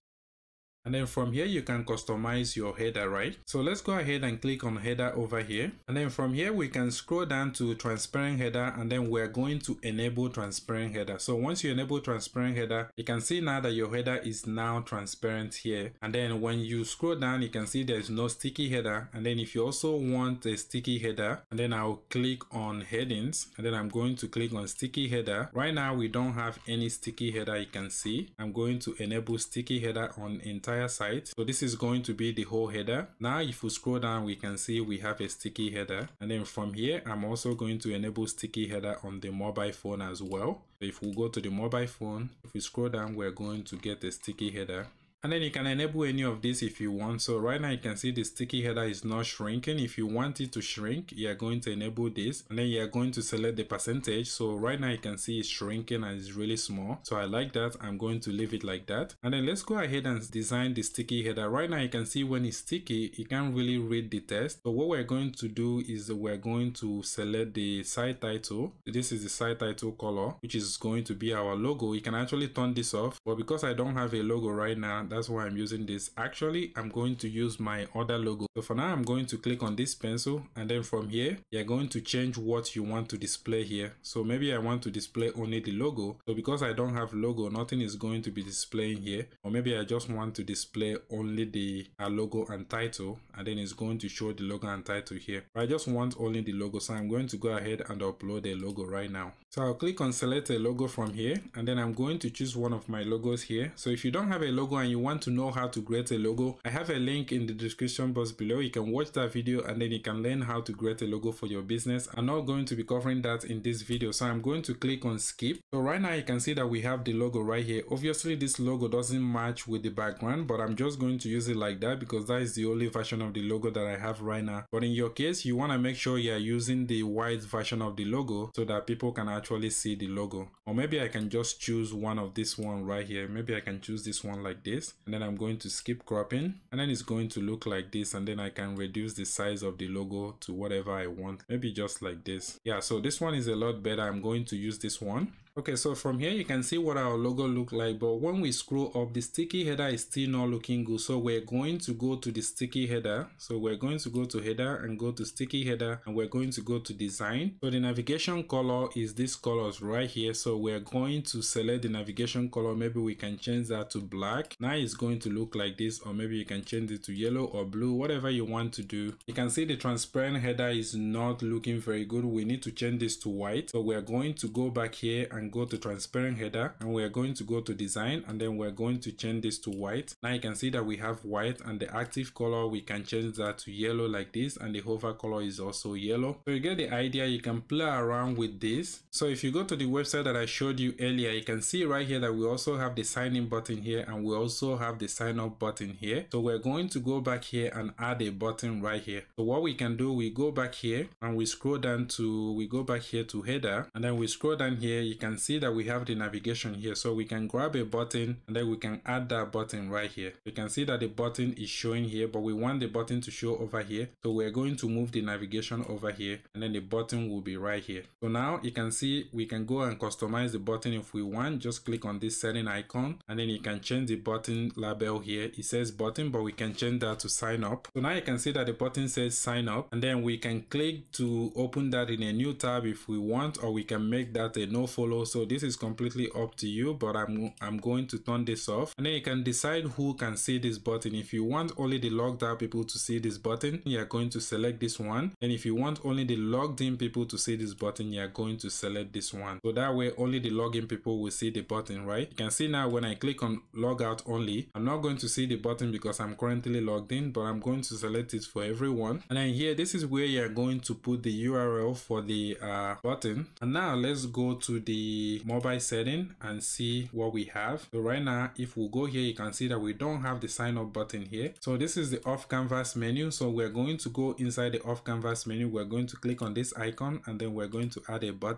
And then from here, you can customize your header, right? So let's go ahead and click on header over here. And then from here, we can scroll down to transparent header, and then we're going to enable transparent header. So once you enable transparent header, you can see now that your header is now transparent here. And then when you scroll down, you can see there's no sticky header. And then if you also want a sticky header, and then I'll click on headings, and then I'm going to click on sticky header. Right now, we don't have any sticky header, you can see. I'm going to enable sticky header on entire site. So this is going to be the whole header. Now if we scroll down, we can see we have a sticky header, and then from here I'm also going to enable sticky header on the mobile phone as well. So if we go to the mobile phone, if we scroll down, we're going to get a sticky header. And then you can enable any of this if you want. So right now you can see the sticky header is not shrinking. If you want it to shrink, you are going to enable this, and then you are going to select the percentage. So right now you can see it's shrinking and it's really small. So I like that. I'm going to leave it like that. And then let's go ahead and design the sticky header. Right now you can see when it's sticky, you can't really read the text. So what we're going to do is we're going to select the site title. This is the site title color, which is going to be our logo. You can actually turn this off, but because I don't have a logo right now, that's why I'm using this. Actually, I'm going to use my other logo. So for now, I'm going to click on this pencil, and then from here, you're going to change what you want to display here. So maybe I want to display only the logo. So because I don't have logo, nothing is going to be displaying here. Or maybe I just want to display only the logo and title, and then it's going to show the logo and title here. But I just want only the logo, so I'm going to go ahead and upload a logo right now. So I'll click on select a logo from here, and then I'm going to choose one of my logos here. So if you don't have a logo and you want to know how to create a logo, I have a link in the description box below. You can watch that video and then you can learn how to create a logo for your business. I'm not going to be covering that in this video, so I'm going to click on skip. So right now you can see that we have the logo right here. Obviously this logo doesn't match with the background, but I'm just going to use it like that because that is the only version of the logo that I have right now. But in your case, you want to make sure you are using the white version of the logo so that people can actually see the logo. Or maybe I can just choose one of this one right here. Maybe I can choose this one like this, and then I'm going to skip cropping, and then it's going to look like this, and then I can reduce the size of the logo to whatever I want, maybe just like this. Yeah, so this one is a lot better. I'm going to use this one. Okay, so from here you can see what our logo look like, but when we scroll up, the sticky header is still not looking good. So we're going to go to the sticky header. So we're going to go to header and go to sticky header, and we're going to go to design. So the navigation color is this colors right here. So we're going to select the navigation color. Maybe we can change that to black. Now it's going to look like this, or maybe you can change it to yellow or blue, whatever you want to do. You can see the transparent header is not looking very good. We need to change this to white. So we're going to go back here and go to transparent header, and we're going to go to design, and then we're going to change this to white. Now you can see that we have white, and the active color we can change that to yellow like this, and the hover color is also yellow. So you get the idea. You can play around with this. So if you go to the website that I showed you earlier, you can see right here that we also have the sign in button here, and we also have the sign up button here. So we're going to go back here and add a button right here. So what we can do, we go back here and we scroll down to, we go back here to header, and then we scroll down here. You can see that we have the navigation here. So we can grab a button, and then we can add that button right here. You can see that the button is showing here, but we want the button to show over here. So we're going to move the navigation over here, and then the button will be right here. So now you can see we can go and customize the button if we want. Just click on this setting icon, and then you can change the button label here. It says button, but we can change that to sign up. So now you can see that the button says sign up, and then we can click to open that in a new tab if we want, or we can make that a no follow. So this is completely up to you, but I'm going to turn this off, and then you can decide who can see this button. If you want only the logged out people to see this button, you are going to select this one, and if you want only the logged in people to see this button, you are going to select this one. So that way only the login people will see the button, right? You can see now when I click on log out only, I'm not going to see the button because I'm currently logged in, but I'm going to select it for everyone. And then here, this is where you are going to put the URL for the button. And now let's go to the mobile setting and see what we have. So right now, if we go here, you can see that we don't have the sign up button here. So this is the off canvas menu. So we're going to go inside the off canvas menu. We're going to click on this icon, and then we're going to add a button.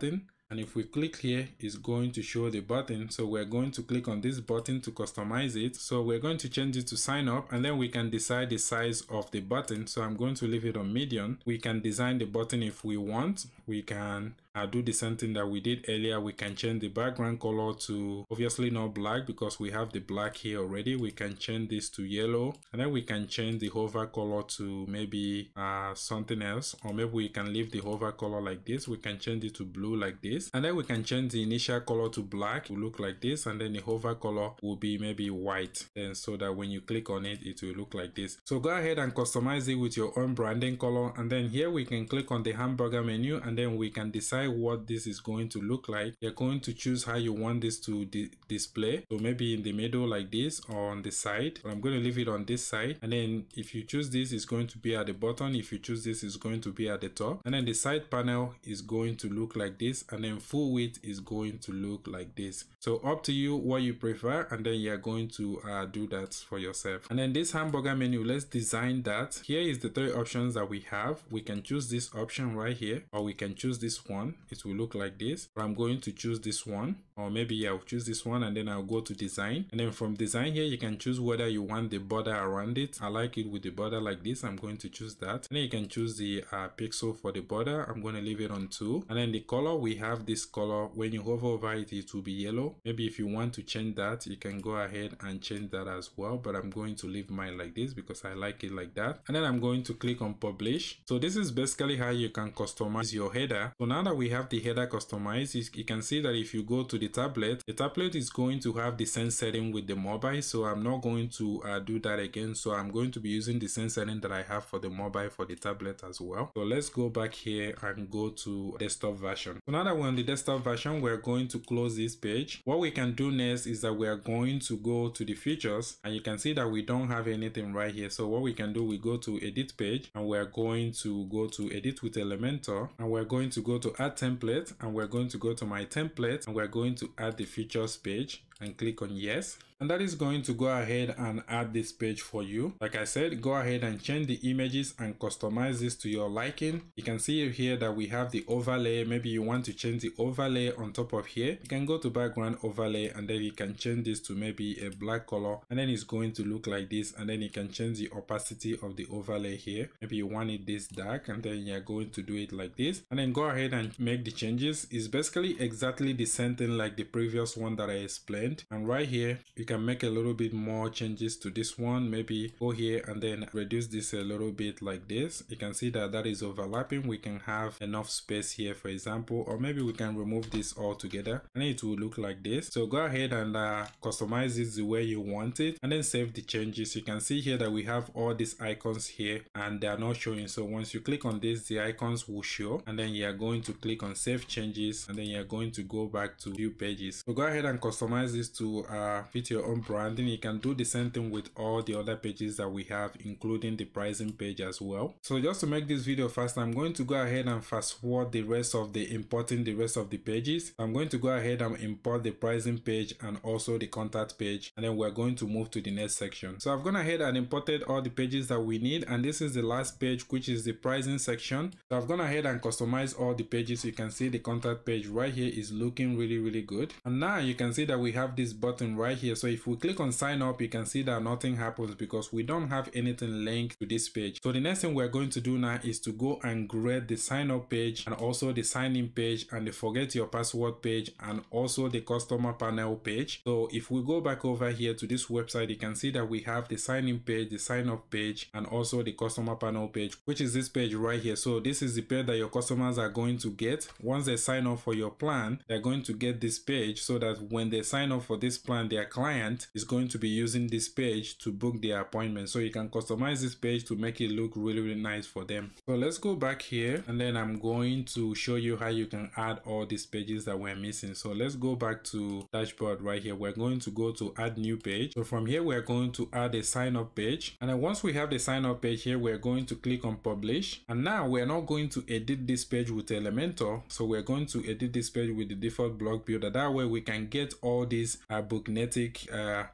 And if we click here, it's going to show the button. So we're going to click on this button to customize it. So we're going to change it to sign up, and then we can decide the size of the button. So I'm going to leave it on medium. We can design the button if we want. We can do the same thing that we did earlier. We can change the background color to obviously not black because we have the black here already. We can change this to yellow, and then we can change the hover color to maybe something else, or maybe we can leave the hover color like this. We can change it to blue like this, and then we can change the initial color to black to look like this, and then the hover color will be maybe white, and so that when you click on it, it will look like this. So go ahead and customize it with your own branding color, and then here we can click on the hamburger menu, and then we can decide what this is going to look like. You're going to choose how you want this to display. So maybe in the middle like this, or on the side, but I'm going to leave it on this side. And then if you choose this, it's going to be at the bottom. If you choose this, it's going to be at the top. And then the side panel is going to look like this, and then full width is going to look like this. So up to you what you prefer, and then you're going to do that for yourself. And then this hamburger menu, let's design that. Here is the 3 options that we have. We can choose this option right here, or we can choose this one. It will look like this, but I'm going to choose this one, or maybe I'll choose this one, and then I'll go to design. And then from design here, you can choose whether you want the border around it. I like it with the border like this. I'm going to choose that. And then you can choose the pixel for the border. I'm going to leave it on 2. And then the color, we have this color. When you hover over it, it will be yellow. Maybe if you want to change that, you can go ahead and change that as well, but I'm going to leave mine like this because I like it like that. And then I'm going to click on publish. So this is basically how you can customize your header. So now that we have the header customized, you can see that if you go to the tablet is going to have the same setting with the mobile. So I'm not going to do that again. So I'm going to be using the same setting that I have for the mobile for the tablet as well. So let's go back here and go to desktop version. So now that we're on the desktop version, we're going to close this page. What we can do next is that we are going to go to the features, and you can see that we don't have anything right here. So what we can do, we go to edit page, and we're going to go to edit with Elementor, and we're going to go to add template, and we're going to go to my template, and we're going to add the features page and click on yes. And that is going to go ahead and add this page for you. Like I said, go ahead and change the images and customize this to your liking. You can see here that we have the overlay. Maybe you want to change the overlay on top of here. You can go to background overlay, and then you can change this to maybe a black color, and then it's going to look like this. And then you can change the opacity of the overlay here. Maybe you want it this dark, and then you're going to do it like this, and then go ahead and make the changes. It's basically exactly the same thing like the previous one that I explained. And right here, you can make a little bit more changes to this one. Maybe go here and then reduce this a little bit like this. You can see that that is overlapping. We can have enough space here, for example, or maybe we can remove this all together, and it will look like this. So go ahead and customize this the way you want it, and then save the changes. You can see here that we have all these icons here, and they are not showing. So once you click on this, the icons will show, and then you are going to click on save changes, and then you are going to go back to view pages. So go ahead and customize this to fit your own branding. You can do the same thing with all the other pages that we have, including the pricing page as well. So just to make this video faster, I'm going to go ahead and fast forward the rest of the importing the rest of the pages. I'm going to go ahead and import the pricing page and also the contact page, and then we're going to move to the next section. So I've gone ahead and imported all the pages that we need, and this is the last page, which is the pricing section. So I've gone ahead and customized all the pages. You can see the contact page right here is looking really good, and now you can see that we have this button right here. So if we click on sign up, you can see that nothing happens because we don't have anything linked to this page. So the next thing we're going to do now is to go and grade the sign up page, and also the sign in page, and the forget your password page, and also the customer panel page. So if we go back over here to this website, you can see that we have the sign in page, the sign up page, and also the customer panel page, which is this page right here. So this is the page that your customers are going to get once they sign up for your plan. They're going to get this page, so that when they sign up for this plan, their client is going to be using this page to book their appointment. So you can customize this page to make it look really nice for them. So let's go back here, and then I'm going to show you how you can add all these pages that we're missing. So let's go back to dashboard right here. We're going to go to add new page. So from here, we're going to add a sign up page, and then once we have the sign up page here, we're going to click on publish. And now we're not going to edit this page with Elementor, so we're going to edit this page with the default block builder. That way we can get all these booknetic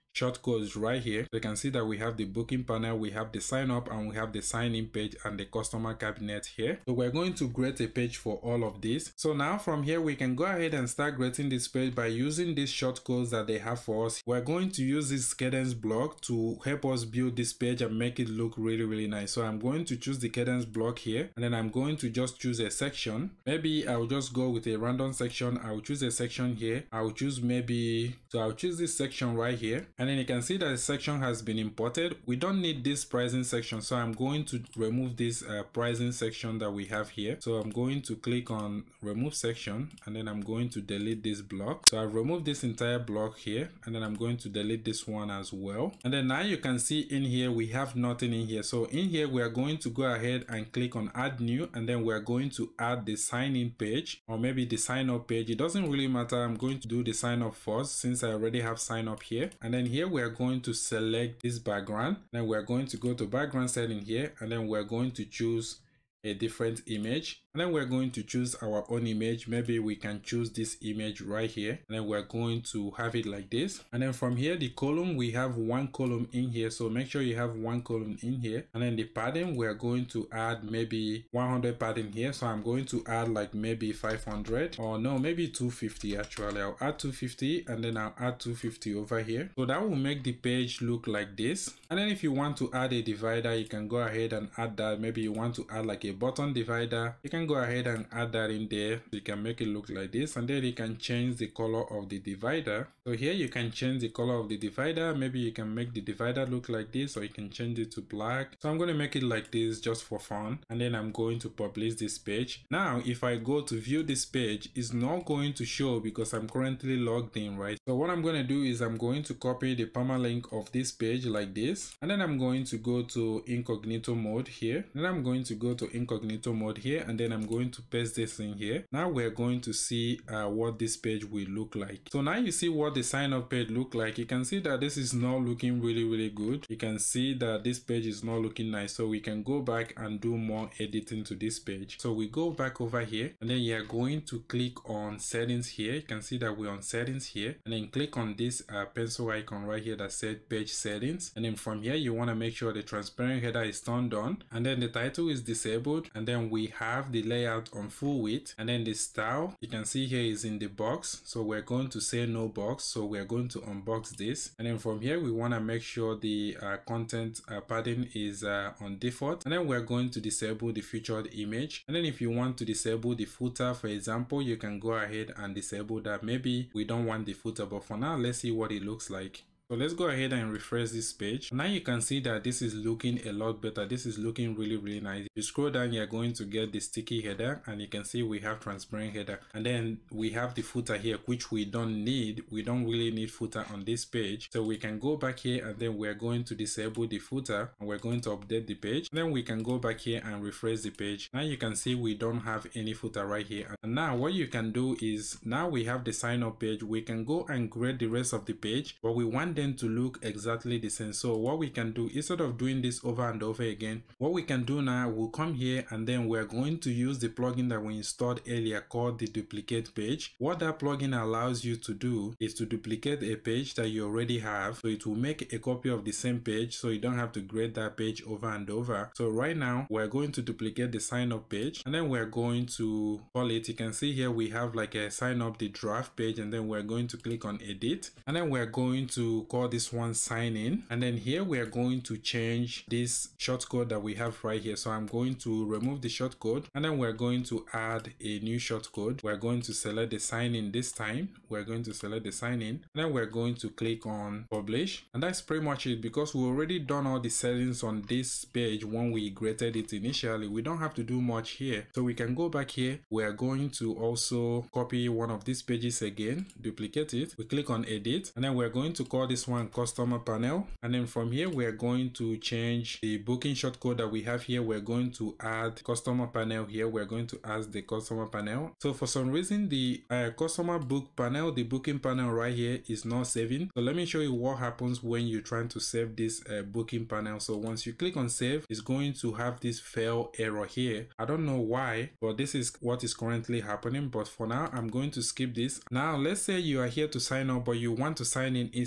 shortcodes right here. You can see that we have the booking panel, we have the sign up, and we have the sign in page and the customer cabinet here. So we're going to create a page for all of this. So now from here we can go ahead and start creating this page by using these shortcodes that they have for us. We're going to use this cadence block to help us build this page and make it look really nice. So I'm going to choose the cadence block here, and then I'm going to just choose a section. Maybe I'll just go with a random section. I'll choose a section here. I'll choose I'll choose this section right here, and then you can see that the section has been imported. We don't need this pricing section, so I'm going to remove this pricing section that we have here. So I'm going to click on remove section, and then I'm going to delete this block. So I've removed this entire block here, and then I'm going to delete this one as well. And then now you can see in here we have nothing in here. So in here we are going to go ahead and click on add new, and then we're going to add the sign in page, or maybe the sign up page. It doesn't really matter. I'm going to do the sign up first since I already have sign up here. And then here we are going to select this background. Then we're going to go to background setting here, and then we're going to choose a different image, and then we're going to choose our own image. Maybe we can choose this image right here, and then we're going to have it like this. And then from here, the column, we have one column in here, so make sure you have one column in here. And then the padding, we're going to add maybe 100 padding here, so I'm going to add like maybe 500, or no, maybe 250. Actually, I'll add 250, and then I'll add 250 over here. So that will make the page look like this. And then if you want to add a divider, you can go ahead and add that. Maybe you want to add like a button divider, you can go ahead and add that in there. You can make it look like this, and then you can change the color of the divider. So here you can change the color of the divider. Maybe you can make the divider look like this, or you can change it to black. So I'm going to make it like this just for fun, and then I'm going to publish this page. Now if I go to view this page, it's not going to show because I'm currently logged in, right? So what I'm going to do is I'm going to copy the permalink of this page like this, and then I'm going to go to incognito mode here. Then I'm going to go to incognito mode here, and then I'm going to paste this in here. Now we're going to see what this page will look like. So now you see what the sign up page look like. You can see that this is not looking really good. You can see that this page is not looking nice, so we can go back and do more editing to this page. So we go back over here, and then you're going to click on settings here. You can see that we're on settings here, and then click on this pencil icon right here that said page settings. And then from here you want to make sure the transparent header is turned on, and then the title is disabled, and then we have the layout on full width, and then the style you can see here is in the box, so we're going to say no box. So we're going to unbox this, and then from here we want to make sure the content padding is on default, and then we're going to disable the featured image. And then if you want to disable the footer, for example, you can go ahead and disable that. Maybe we don't want the footer, but for now let's see what it looks like. So let's go ahead and refresh this page. Now you can see that this is looking a lot better. This is looking really nice. If you scroll down, you're going to get the sticky header, and you can see we have transparent header, and then we have the footer here, which we don't need. We don't really need footer on this page. So we can go back here, and then we're going to disable the footer, and we're going to update the page. And then we can go back here and refresh the page. Now you can see we don't have any footer right here. And now what you can do is, now we have the sign up page, we can go and grade the rest of the page, but we want them to look exactly the same. So what we can do, instead of doing this over and over again, what we can do now, we'll come here, and then we're going to use the plugin that we installed earlier called the duplicate page. What that plugin allows you to do is to duplicate a page that you already have, so it will make a copy of the same page, so you don't have to grade that page over and over. So right now we're going to duplicate the sign up page, and then we're going to call it, you can see here we have like a sign up the draft page, and then we're going to click on edit, and then we're going to call this one sign in, and then here we are going to change this shortcode that we have right here. So I'm going to remove the shortcode, and then we're going to add a new shortcode. We're going to select the sign in this time. We're going to select the sign in, and then we're going to click on publish, and that's pretty much it. Because we already done all the settings on this page when we created it initially, we don't have to do much here. So we can go back here. We are going to also copy one of these pages again, duplicate it, we click on edit, and then we're going to call this one customer panel. And then from here we're going to change the booking shortcode that we have here. We're going to add customer panel here. We're going to add the customer panel. So for some reason the customer book panel, the booking panel right here is not saving. So let me show you what happens when you're trying to save this booking panel. So once you click on save, it's going to have this fail error here. I don't know why, but this is what is currently happening. But for now I'm going to skip this. Now let's say you are here to sign up, but you want to sign in instead. If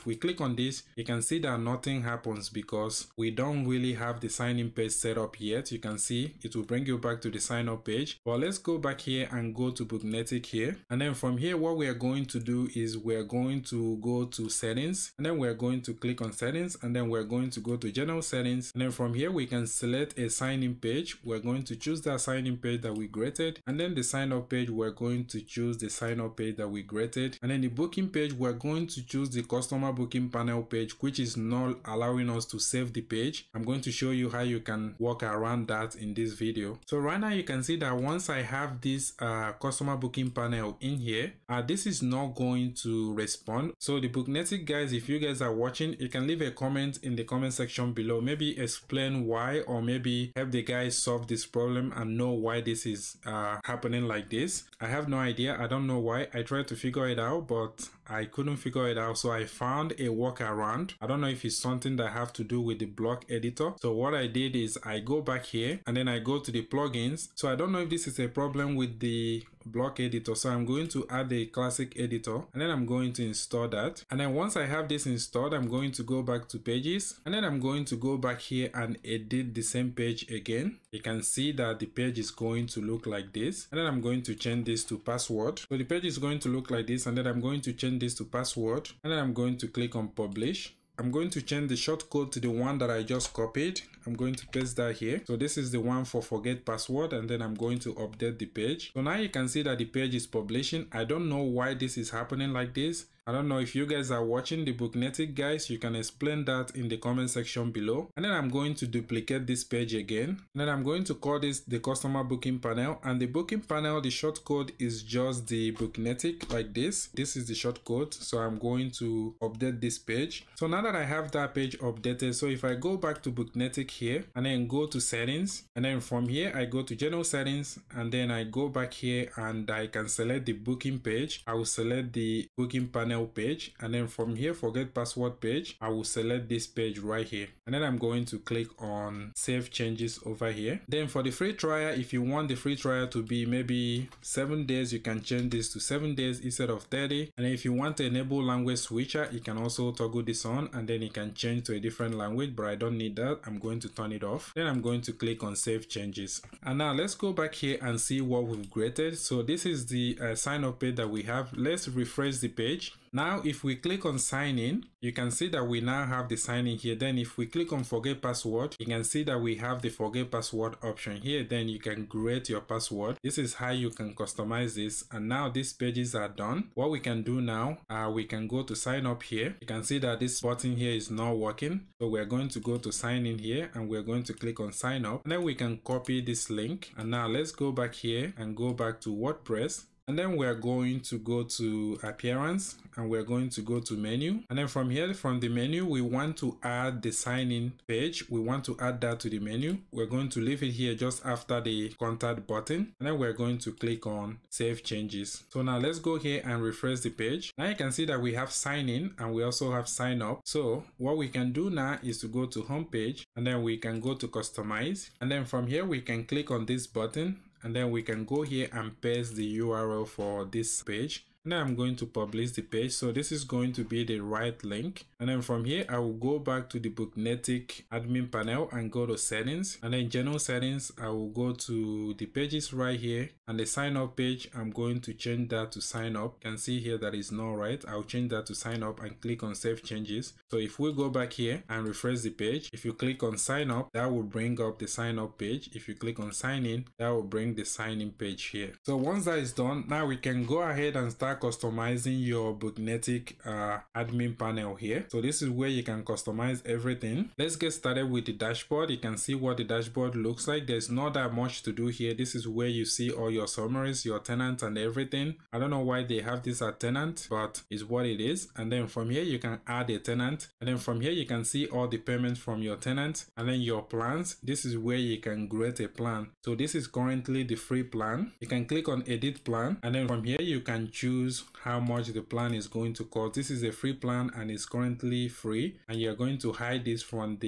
if we click on this, you can see that nothing happens because we don't really have the sign in page set up yet. You can see it will bring you back to the sign up page. But let's go back here and go to Booknetic here, and then from here what we are going to do is we're going to go to settings, and then we're going to click on settings, and then we're going to go to general settings, and then from here we can select a sign in page. We're going to choose that sign in page that we created, and then the sign up page we're going to choose the sign up page that we created, and then the booking page we're going to choose the customer booking panel page, which is not allowing us to save the page. I'm going to show you how you can work around that in this video. So right now you can see that once I have this customer booking panel in here, this is not going to respond. So the Booknetic guys, if you guys are watching, you can leave a comment in the comment section below, maybe explain why, or maybe help the guys solve this problem and know why this is happening like this. I have no idea. I don't know why. I tried to figure it out, but I couldn't figure it out. So I found a workaround. I don't know if it's something that have to do with the block editor. So what I did is I go back here and then I go to the plugins. So I don't know if this is a problem with the block editor, so I'm going to add a classic editor, and then I'm going to install that. And then once I have this installed, I'm going to go back to pages, and then I'm going to go back here and edit the same page again. You can see that the page is going to look like this, and then I'm going to change this to password. So the page is going to look like this, and then I'm going to change this to password, and then I'm going to click on publish. I'm going to change the shortcode to the one that I just copied. I'm going to paste that here. So this is the one for forget password, and then I'm going to update the page. So now you can see that the page is publishing. I don't know why this is happening like this. I don't know if you guys are watching the Booknetic guys, you can explain that in the comment section below. And then I'm going to duplicate this page again. And then I'm going to call this the customer booking panel. And the booking panel, the shortcode is just the Booknetic like this. This is the shortcode. So I'm going to update this page. So now that I have that page updated, so if I go back to Booknetic here and then go to settings, and then from here I go to general settings, and then I go back here and I can select the booking page. I will select the booking panel page, and then from here forget password page, I will select this page right here, and then I'm going to click on save changes over here. Then for the free trial, if you want the free trial to be maybe 7 days, you can change this to 7 days instead of 30. And if you want to enable language switcher, you can also toggle this on, and then you can change to a different language, but I don't need that. I'm going to turn it off. Then I'm going to click on save changes. And now let's go back here and see what we've created. So this is the sign up page that we have. Let's refresh the page. Now if we click on sign in, you can see that we now have the sign in here. Then if we click on forget password, you can see that we have the forget password option here. Then you can create your password. This is how you can customize this. And now these pages are done. What we can do now, we can go to sign up here. You can see that this button here is not working. So we're going to go to sign in here, and we're going to click on sign up. And then we can copy this link. And now let's go back here and go back to WordPress. And then we're going to go to appearance, and we're going to go to menu. And then from here, from the menu, we want to add the sign in page. We want to add that to the menu. We're going to leave it here just after the contact button. And then we're going to click on save changes. So now let's go here and refresh the page. Now you can see that we have sign in and we also have sign up. So what we can do now is to go to home page, and then we can go to customize. And then from here, we can click on this button, and then we can go here and paste the URL for this page. Now I'm going to publish the page. So this is going to be the right link. And then from here, I will go back to the Booknetic admin panel and go to settings. And then general settings, I will go to the pages right here. And the sign up page, I'm going to change that to sign up. You can see here that is not right. I'll change that to sign up and click on save changes. So if we go back here and refresh the page, if you click on sign up, that will bring up the sign up page. If you click on sign in, that will bring the sign in page here. So once that is done, now we can go ahead and start customizing your Booknetic admin panel here. So this is where you can customize everything. Let's get started with the dashboard. You can see what the dashboard looks like. There's not that much to do here. This is where you see all your summaries, your tenants and everything. I don't know why they have this as tenant, but it's what it is. And then from here you can add a tenant, and then from here you can see all the payments from your tenant, and then your plans. This is where you can create a plan. So this is currently the free plan. You can click on edit plan, and then from here you can choose how much the plan is going to cost. This is a free plan and it's currently free, and you're going to hide this from the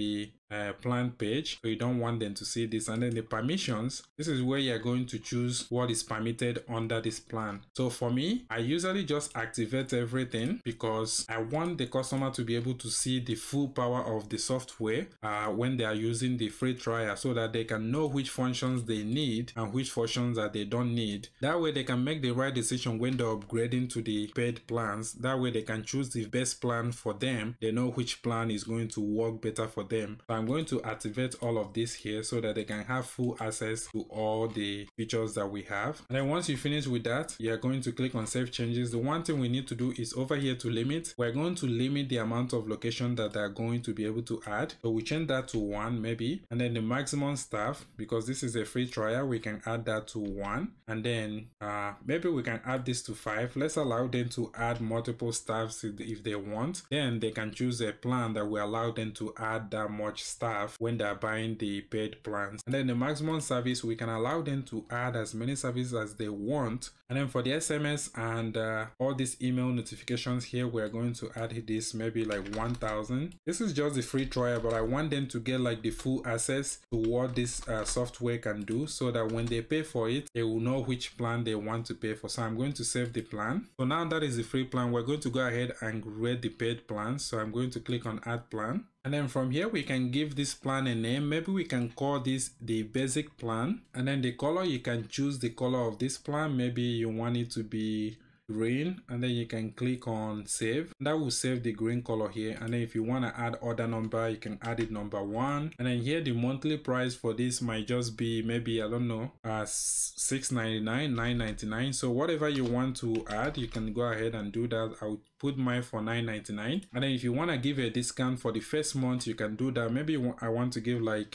plan page, so you don't want them to see this. And then the permissions, this is where you're going to choose what is permitted under this plan. So for me, I usually just activate everything because I want the customer to be able to see the full power of the software when they are using the free trial, so that they can know which functions they need and which functions that they don't need. That way they can make the right decision when they're upgrading to the paid plans. That way they can choose the best plan for them. They know which plan is going to work better for them. So I'm going to activate all of this here so that they can have full access to all the features that we have. And then once you finish with that, you're going to click on save changes. The one thing we need to do is over here to limit. We're going to limit the amount of location that they're going to be able to add. So we change that to 1 maybe. And then the maximum staff, because this is a free trial, we can add that to 1. And then maybe we can add this to 5. Let's allow them to add multiple staffs if they want. Then they can choose a plan that will allow them to add that much staff when they're buying the paid plans. And then the maximum service, we can allow them to add as many services as they want. And then for the SMS and all these email notifications here, we're going to add this maybe like 1000. This is just the free trial, but I want them to get like the full access to what this software can do, so that when they pay for it, they will know which plan they want to pay for. So I'm going to save the plan. So now that is the free plan, we're going to go ahead and create the paid plan. So I'm going to click on add plan. And then from here, we can give this plan a name. Maybe we can call this the basic plan. And then the color, you can choose the color of this plan. Maybe you want it to be green, and then you can click on save. That will save the green color here. And then if you want to add other number, you can add it number 1. And then here the monthly price for this might just be maybe, I don't know, $6.99, $9.99. So whatever you want to add, you can go ahead and do that. I'll put mine for $9.99. And then if you want to give a discount for the first month, you can do that. Maybe I want to give like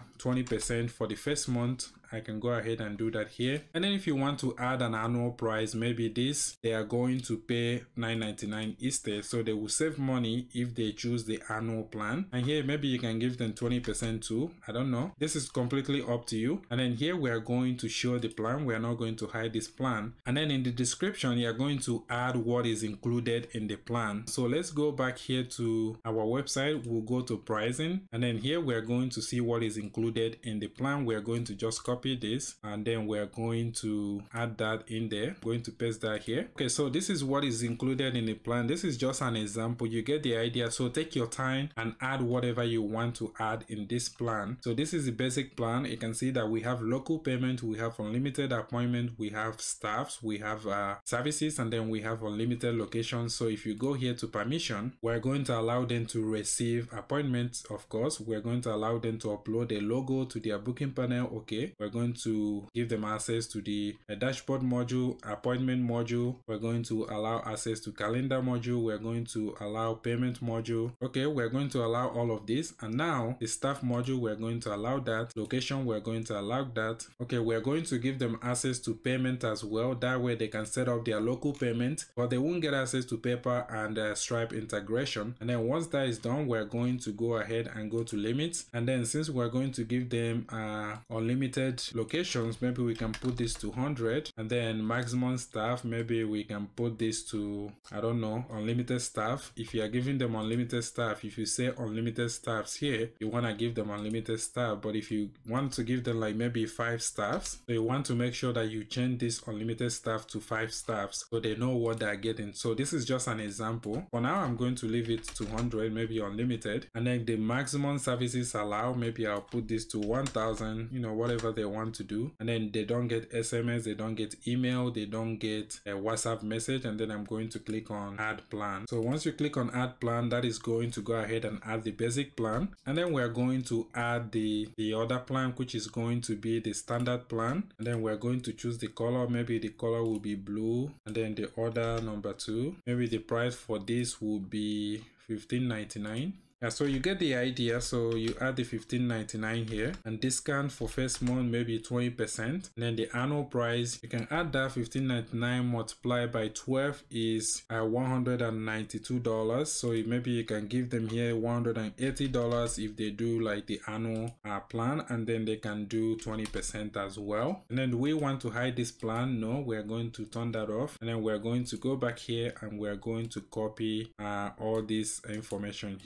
20% for the first month. I can go ahead and do that here. And then if you want to add an annual price, maybe this, they are going to pay $9.99 instead. So they will save money if they choose the annual plan. And here, maybe you can give them 20% too. I don't know. This is completely up to you. And then here we are going to show the plan. We are not going to hide this plan. And then in the description, you are going to add what is included in the plan. So let's go back here to our website. We'll go to pricing. And then here we are going to see what is included in the plan. We are going to just copy this, and then we're going to add that in there. I'm going to paste that here. Okay, so this is what is included in the plan. This is just an example. You get the idea. So take your time and add whatever you want to add in this plan. So this is the basic plan. You can see that we have local payment, we have unlimited appointment, we have staffs, we have services, and then we have unlimited locations. So if you go here to permission, we're going to allow them to receive appointments. Of course, we're going to allow them to upload a logo to their booking panel. Okay, we're going to give them access to the dashboard module, appointment module. We're going to allow access to calendar module. We're going to allow payment module. Okay, we're going to allow all of this. And now the staff module, we're going to allow that. Location, we're going to allow that. Okay, we're going to give them access to payment as well. That way they can set up their local payment, but they won't get access to PayPal and Stripe integration. And then once that is done, we're going to go ahead and go to limits. And then since we're going to give them unlimited locations, maybe we can put this to 100. And then maximum staff, maybe we can put this to, I don't know, unlimited staff. If you are giving them unlimited staff, if you say unlimited staffs here, you want to give them unlimited staff. But if you want to give them like maybe 5 staffs, so you want to make sure that you change this unlimited staff to 5 staffs so they know what they're getting. So this is just an example. For now, I'm going to leave it to 100, maybe unlimited. And then the maximum services allow, maybe I'll put this to 1000, you know, whatever they want to do. And then they don't get SMS, they don't get email, they don't get a WhatsApp message. And then I'm going to click on add plan. So once you click on add plan, that is going to go ahead and add the basic plan. And then we're going to add the other plan, which is going to be the standard plan. And then we're going to choose the color. Maybe the color will be blue. And then the order number 2, maybe the price for this will be $15.99. Yeah, so you get the idea. So you add the $15.99 here, and discount for first month maybe 20%. And then the annual price, you can add that $15.99 multiplied by 12 is $192. So maybe you can give them here $180 if they do like the annual plan, and then they can do 20% as well. And then do we want to hide this plan? No, we're going to turn that off. And then we're going to go back here and we're going to copy all this information here.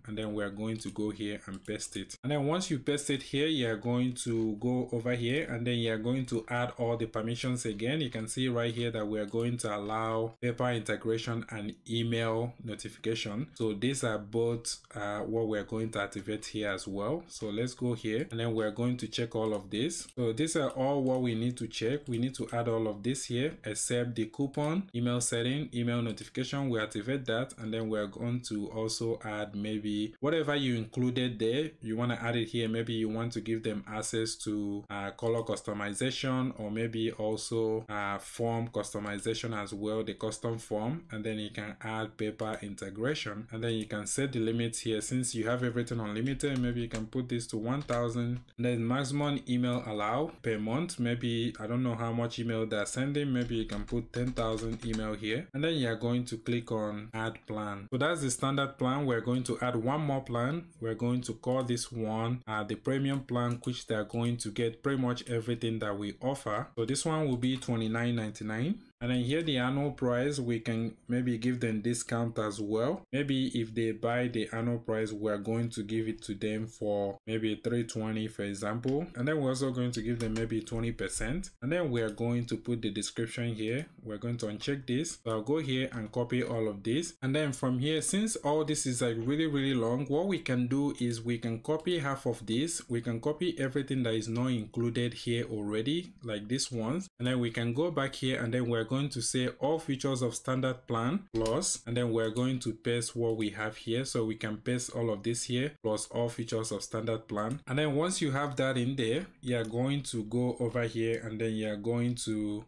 and then we are going to go here and paste it. And then once you paste it here, you are going to go over here, and then you are going to add all the permissions again. You can see right here that we are going to allow PayPal integration and email notification. So these are both what we're going to activate here as well. So let's go here, and then we're going to check all of this. So these are all what we need to check. We need to add all of this here except the coupon, email setting, email notification. We activate that, and then we're going to also add maybe whatever you included there. You want to add it here. Maybe you want to give them access to color customization, or maybe also form customization as well, the custom form. And then you can add PayPal integration, and then you can set the limits here. Since you have everything unlimited, maybe you can put this to 1000, and then maximum email allow per month. Maybe I don't know how much email they're sending. Maybe you can put 10,000 email here, and then you're going to click on add plan. So that's the standard plan. We're going to add one more plan. We're going to call this one the premium plan, which they're going to get pretty much everything that we offer. So this one will be $29.99. And then here the annual price, we can maybe give them discount as well. Maybe if they buy the annual price, we're going to give it to them for maybe $320, for example. And then we're also going to give them maybe 20%. And then we're going to put the description here. We're going to uncheck this. So I'll go here and copy all of this. And then from here, since all this is like really long, what we can do is we can copy half of this. We can copy everything that is not included here already, like this ones. And then we can go back here, and then we're going to say all features of standard plan plus, and then we're going to paste what we have here. So we can paste all of this here plus all features of standard plan. And then once you have that in there, you're going to go over here, and then you're going to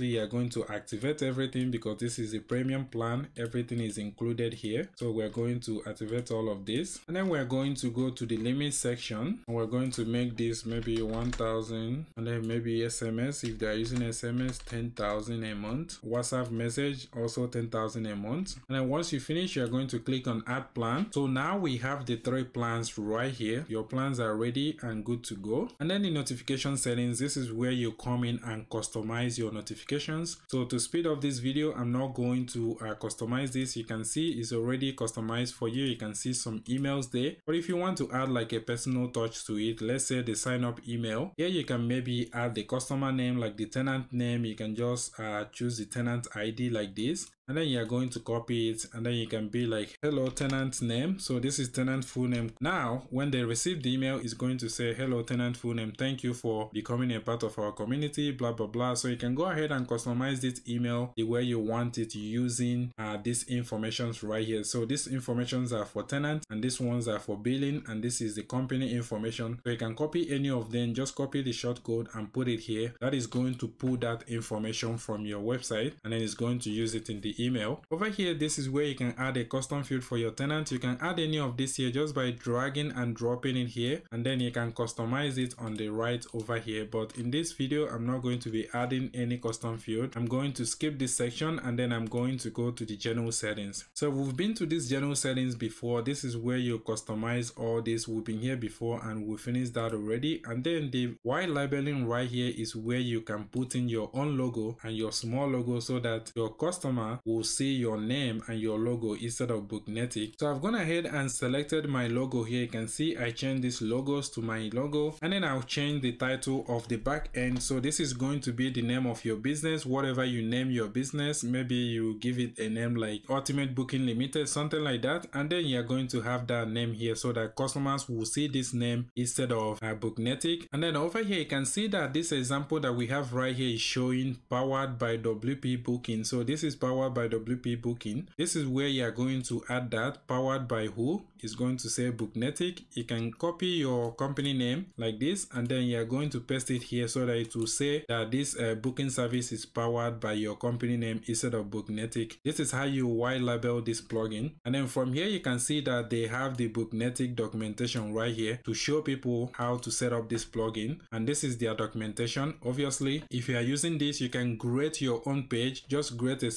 activate everything, because this is a premium plan. Everything is included here. So we're going to activate all of this, and then we're going to go to the limit section, and we're going to make this maybe 1000, and then maybe SMS, if they're using SMS, 10,000 a month. WhatsApp message also 10,000 a month. And then once you finish, you're going to click on add plan. So now we have the 3 plans right here. Your plans are ready and good to go. And then the notification settings, this is where you come in and customize your notifications. So to speed up this video, I'm not going to customize this. You can see it's already customized for you. You can see some emails there. But if you want to add like a personal touch to it, let's say the sign up email, here you can maybe add the customer name, like the tenant name. You can just choose the tenant ID like this, and then you're going to copy it, and then you can be like hello tenant name. So this is tenant full name. Now when they receive the email, it's going to say hello tenant full name, thank you for becoming a part of our community, blah blah blah. So you can go ahead and customize this email the way you want it using these informations right here. So these informations are for tenants, and these ones are for billing, and this is the company information. So you can copy any of them, just copy the short code and put it here. That is going to pull that information from your website, and then it's going to use it in the email. Over here, this is where you can add a custom field for your tenant. You can add any of this here just by dragging and dropping it here, and then you can customize it on the right over here. But in this video, I'm not going to be adding any custom field. I'm going to skip this section, and then I'm going to go to the general settings. So we've been to this general settings before. This is where you customize all this. We've been here before and we finished that already. And then the white labeling right here is where you can put in your own logo and your small logo, so that your customer will see your name and your logo instead of Booknetic. So I've gone ahead and selected my logo here. You can see I changed these logos to my logo, and then I'll change the title of the back end. So this is going to be the name of your business, whatever you name your business. Maybe you give it a name like Ultimate Booking Limited, something like that, and then you're going to have that name here so that customers will see this name instead of Booknetic. And then over here you can see that this example that we have right here is showing powered by WP Booking. So this is powered by WP Booking. This is where you are going to add that. Powered by who is going to say Booknetic. You can copy your company name like this, and then you are going to paste it here so that it will say that this booking service is powered by your company name instead of Booknetic. This is how you white label this plugin. And then from here you can see that they have the Booknetic documentation right here to show people how to set up this plugin, and this is their documentation. Obviously, if you are using this, you can create your own page. Just create a separate page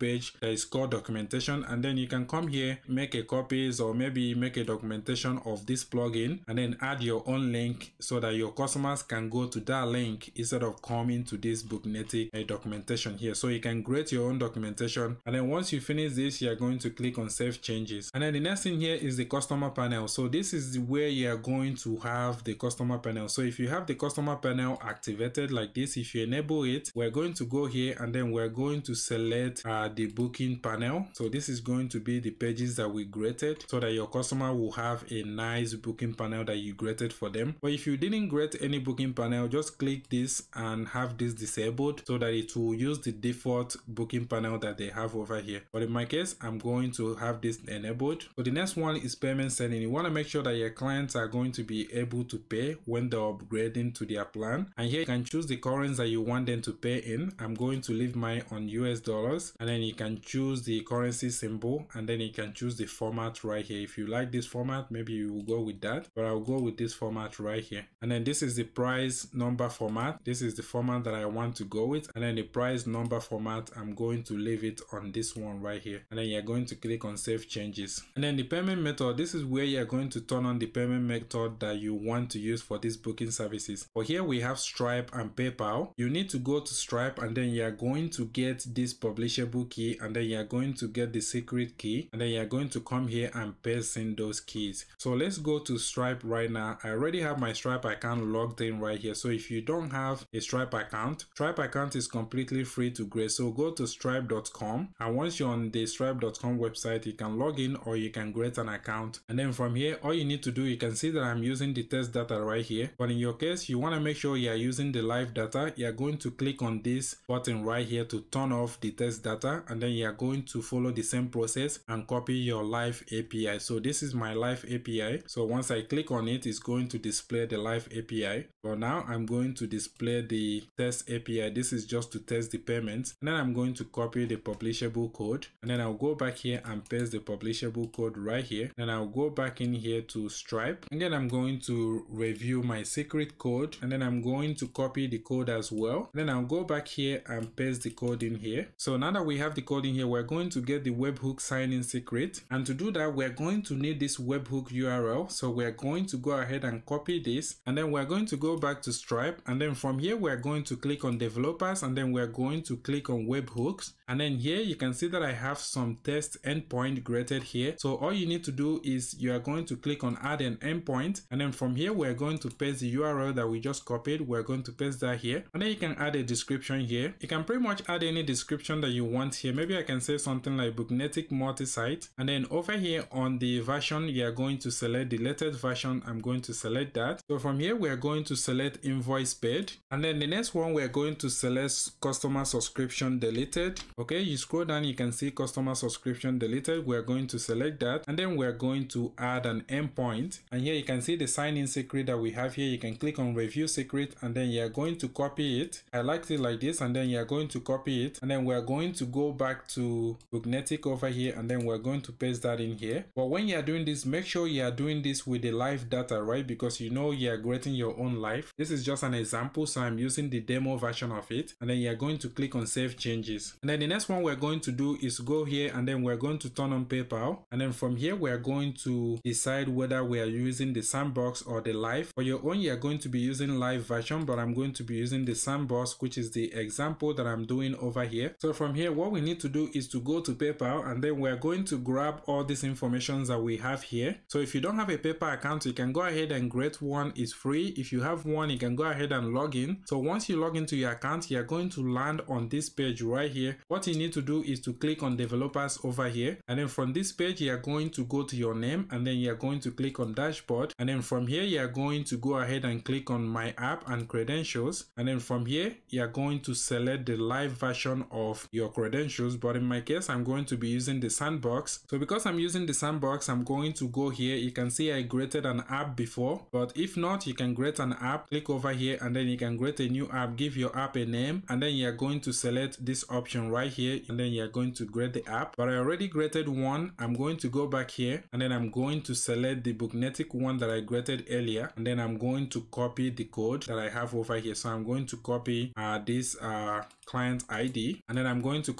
page that is called documentation, and then you can come here, make a copies or maybe make a documentation of this plugin and then add your own link so that your customers can go to that link instead of coming to this Booknetic documentation here. So you can create your own documentation, and then once you finish this, you are going to click on save changes. And then the next thing here is the customer panel. So this is where you are going to have the customer panel. So if you have the customer panel activated like this, if you enable it, we're going to go here and then we're going to select the booking panel. So this is going to be the pages that we created so that your customer will have a nice booking panel that you created for them. But if you didn't create any booking panel, just click this and have this disabled so that it will use the default booking panel that they have over here. But in my case, I'm going to have this enabled. So the next one is payment setting. You want to make sure that your clients are going to be able to pay when they're upgrading to their plan. And here you can choose the currency that you want them to pay in. I'm going to leave mine on US dollars, and then you can choose the currency symbol, and then you can choose the format right here. If you like this format, maybe you will go with that, but I'll go with this format right here. And then this is the price number format. This is the format that I want to go with, and then the price number format, I'm going to leave it on this one right here. And then you're going to click on save changes. And then the payment method, this is where you're going to turn on the payment method that you want to use for these booking services. For here we have Stripe and PayPal. You need to go to Stripe, and then you're going to get this publishable key, and then you're going to get the secret key, and then you're going to come here and paste in those keys. So let's go to Stripe right now. I already have my Stripe account logged in right here. So if you don't have a Stripe account is completely free to create. So go to stripe.com, and once you're on the stripe.com website, you can log in or you can create an account. And then from here, all you need to do, you can see that I'm using the test data right here, but in your case, you want to make sure you are using the live data. You're going to click on this button right here to turn off the test data, and then you are going to follow the same process and copy your live API. So this is my live API. So once I click on it, it's going to display the live API. But now I'm going to display the test API. This is just to test the payments. And then I'm going to copy the publishable code, and then I'll go back here and paste the publishable code right here. Then I'll go back in here to Stripe. Again, I'm going to review my secret code, and then I'm going to copy the code as well. Then I'll go back here and paste the code in here. So now that we have the code in here, we're going to get the webhook sign-in secret. And to do that, we're going to need this webhook URL. So we're going to go ahead and copy this, and then we're going to go back to Stripe. And then from here, we're going to click on developers, and then we're going to click on webhooks. And then here you can see that I have some test endpoint created here. So all you need to do is you are going to click on add an endpoint, and then from here we're going to paste the URL that we just copied. We're going to paste that here, and then you can add a description here. You can pretty much add any description that you want here. Maybe I can say something like Booknetic multi-site, and then over here on the version, you are going to select the latest version. I'm going to select that. So from here we are going to select invoice paid, and then the next one we're going to select customer subscription deleted. Okay, you scroll down, you can see customer subscription deleted. We're going to select that, and then we're going to add an endpoint, and here you can see the sign-in secret that we have here. You can click on review secret, and then you're going to copy it. I liked it like this, and then you're going to copy it, and then we're going to go back to Booknetic over here, and then we're going to paste that in here. But when you're doing this, make sure you are doing this with the live data, right? Because you know you're creating your own live. This is just an example, so I'm using the demo version of it, and then you're going to click on save changes. And then the next one we're going to do is go here, and then we're going to turn on PayPal, and then from here we're going to decide whether we are using the sandbox or the live. For your own, you're going to be using live version, but I'm going to be using the sandbox, which is the example that I'm doing over here. So from here, what we need to do is to go to PayPal, and then we're going to grab all these information that we have here. So if you don't have a PayPal account, you can go ahead and create one. It's free. If you have one, you can go ahead and log in. So once you log into your account, you're going to land on this page right here. What you need to do is to click on developers over here, and then from this page you're going to go to your name, and then you're going to click on dashboard, and then from here you're going to go ahead and click on my app and credentials, and then from here you're going to select the live version of your credentials. But in my case, I'm going to be using the sandbox. So because I'm using the sandbox, I'm going to go here. You can see I created an app before, but if not, you can create an app. Click over here, and then you can create a new app. Give your app a name, and then you're going to select this option right here, and then you're going to create the app. But I already created one. I'm going to go back here, and then I'm going to select the Booknetic one that I created earlier, and then I'm going to copy the code that I have over here. So I'm going to copy this client ID, and then I'm going to come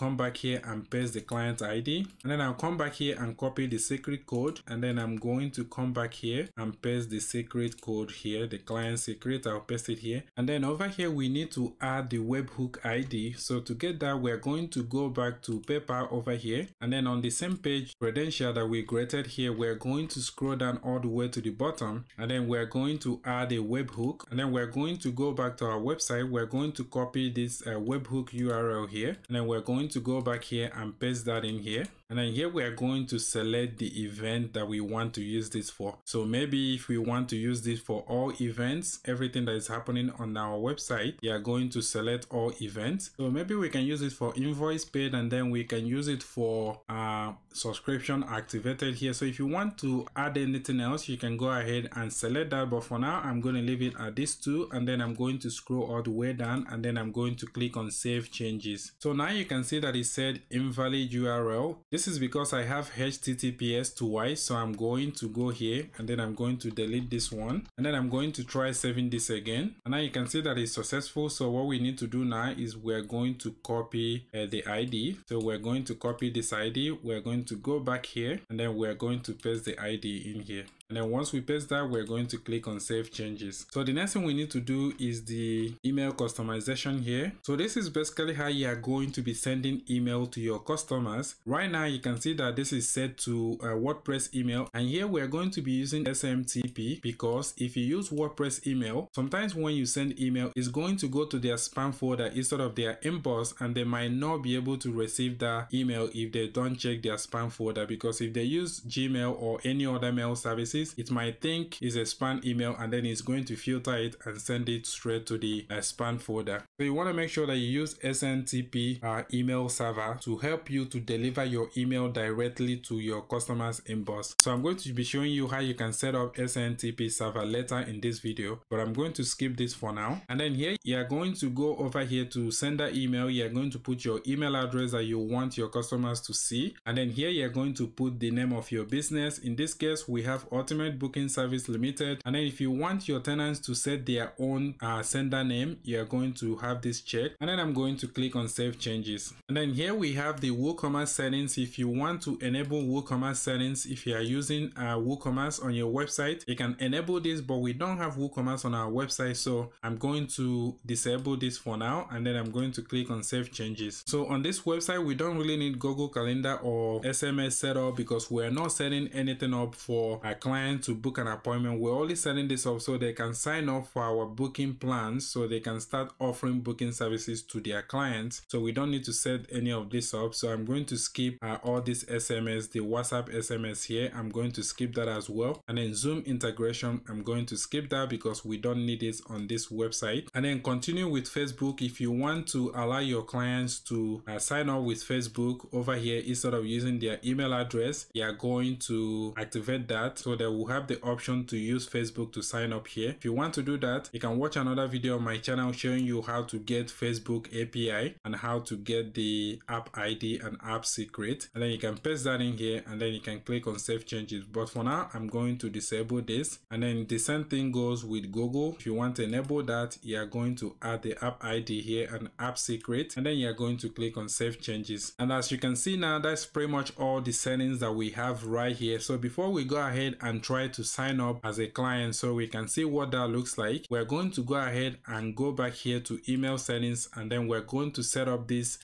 come back here and paste the client ID, and then I'll come back here and copy the secret code, and then I'm going to come back here and paste the secret code here, the client secret. I'll paste it here, and then over here we need to add the webhook ID. So to get that, we're going to go back to PayPal over here, and then on the same page credential that we created here, we're going to scroll down all the way to the bottom, and then we're going to add a webhook, and then we're going to go back to our website. We're going to copy this webhook URL here, and then we're going to go back here and paste that in here. And then here we are going to select the event that we want to use this for. So maybe if we want to use this for all events, everything that is happening on our website, you are going to select all events. So maybe we can use it for invoice paid, and then we can use it for subscription activated here. So if you want to add anything else, you can go ahead and select that. But for now, I'm going to leave it at these two, and then I'm going to scroll all the way down, and then I'm going to click on Save Changes. So now you can see that it said invalid URL. This is because I have HTTPS twice, so I'm going to go here, and then I'm going to delete this one, and then I'm going to try saving this again, and now you can see that it's successful. So what we need to do now is we're going to copy the ID. So we're going to copy this ID, we're going to go back here, and then we're going to paste the ID in here. And then once we paste that, we're going to click on Save Changes. So the next thing we need to do is the email customization here. So this is basically how you are going to be sending email to your customers. Right now, you can see that this is set to WordPress email. And here we're going to be using SMTP, because if you use WordPress email, sometimes when you send email, it's going to go to their spam folder instead of their inbox, and they might not be able to receive that email if they don't check their spam folder, because if they use Gmail or any other mail services, it might think it's a spam email, and then it's going to filter it and send it straight to the spam folder. So you want to make sure that you use SMTP email server to help you to deliver your email directly to your customer's inbox. So I'm going to be showing you how you can set up SMTP server later in this video, but I'm going to skip this for now. And then here you are going to go over here to sender email. You are going to put your email address that you want your customers to see, and then here you are going to put the name of your business. In this case, we have Ultimate Booking Service Limited. And then if you want your tenants to set their own sender name, you are going to have this check, and then I'm going to click on Save Changes. And then here we have the WooCommerce settings. If you want to enable WooCommerce settings, if you are using WooCommerce on your website, you can enable this, but we don't have WooCommerce on our website, so I'm going to disable this for now, and then I'm going to click on Save Changes. So on this website, we don't really need Google Calendar or SMS setup, because we're not setting anything up for our client to book an appointment. We're only setting this up so they can sign up for our booking plans, so they can start offering booking services to their clients. So we don't need to set any of this up. So I'm going to skip all this SMS, the WhatsApp SMS here. I'm going to skip that as well. And then Zoom integration, I'm going to skip that because we don't need it on this website. And then continue with Facebook. If you want to allow your clients to sign up with Facebook over here instead of using their email address, you are going to activate that, so they will have the option to use Facebook to sign up here. If you want to do that, you can watch another video on my channel showing you how to get Facebook API and how to get the app ID and app secret, and then you can paste that in here, and then you can click on Save Changes. But for now, I'm going to disable this. And then the same thing goes with Google. If you want to enable that, you are going to add the app ID here and app secret, and then you are going to click on Save Changes. And as you can see now, that's pretty much all the settings that we have right here. So before we go ahead and try to sign up as a client so we can see what that looks like, we're going to go ahead and go back here to email settings, and then we're going to set up this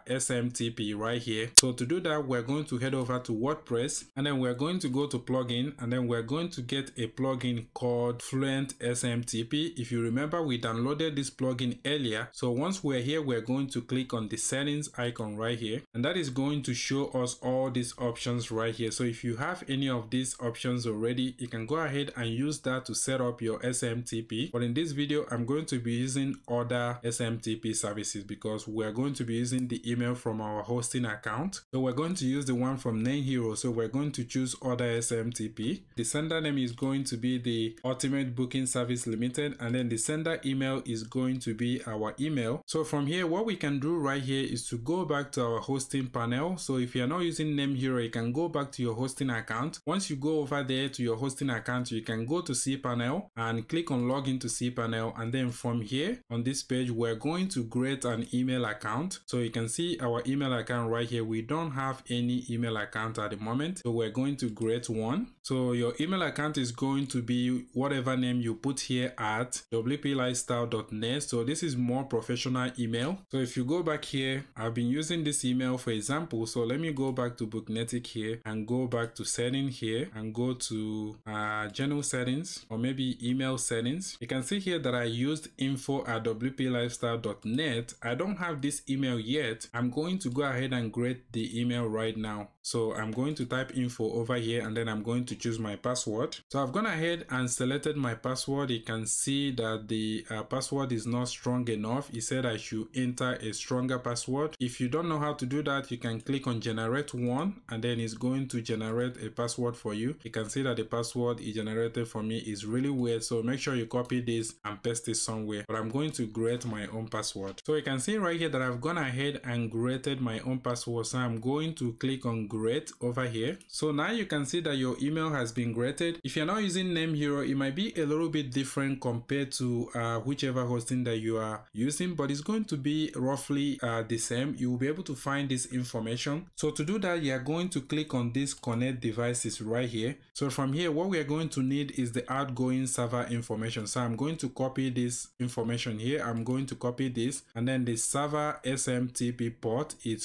SMTP right here. So to do that, we're going to head over to WordPress, and then we're going to go to plugin, and then we're going to get a plugin called Fluent SMTP. If you remember, we downloaded this plugin earlier. So once we're here, we're going to click on the settings icon right here, and that is going to show us all these options right here. So if you have any of these options already, you can go ahead and use that to set up your SMTP. But in this video, I'm going to be using other SMTP services because we're going to be using the email from our hosting account. So we're going to use the one from NameHero. So we're going to choose other SMTP. The sender name is going to be the Ultimate Booking Service Limited, and then the sender email is going to be our email. So from here, what we can do right here is to go back to our hosting panel. So if you're not using NameHero, you can go back to your hosting account. Once you go over there, here to your hosting account, you can go to cPanel and click on login to cPanel, and then from here on this page we're going to create an email account. So you can see our email account right here. We don't have any email account at the moment, so we're going to create one. So your email account is going to be whatever name you put here at wplifestyle.net. so this is more professional email. So if you go back here, I've been using this email for example, so let me go back to Booknetic here and go back to setting here and go to general settings, or maybe email settings. You can see here that I used info@wplifestyle.net. I don't have this email yet. I'm going to go ahead and create the email right now. So I'm going to type info over here, and then I'm going to choose my password. So I've gone ahead and selected my password. You can see that the password is not strong enough. It said I should enter a stronger password. If you don't know how to do that, you can click on generate one, and then it's going to generate a password for you. You can see that the password it generated for me is really weird, so make sure you copy this and paste it somewhere. But I'm going to create my own password. So you can see right here that I've gone ahead and created my own password. So I'm going to click on create over here. So now you can see that your email has been created. If you're not using NameHero, it might be a little bit different compared to whichever hosting that you are using, but it's going to be roughly the same. You will be able to find this information. So to do that, you are going to click on this connect devices right here. So from here, what we are going to need is the outgoing server information. So I'm going to copy this information here. I'm going to copy this, and then the server SMTP port is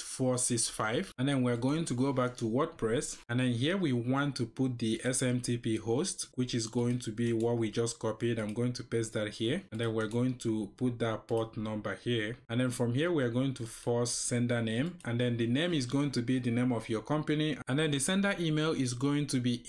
465, and then we're going to go back to WordPress, and then here we want to put the SMTP host, which is going to be what we just copied. I'm going to paste that here, and then we're going to put that port number here, and then from here we are going to force sender name, and then the name is going to be the name of your company, and then the sender email is going to be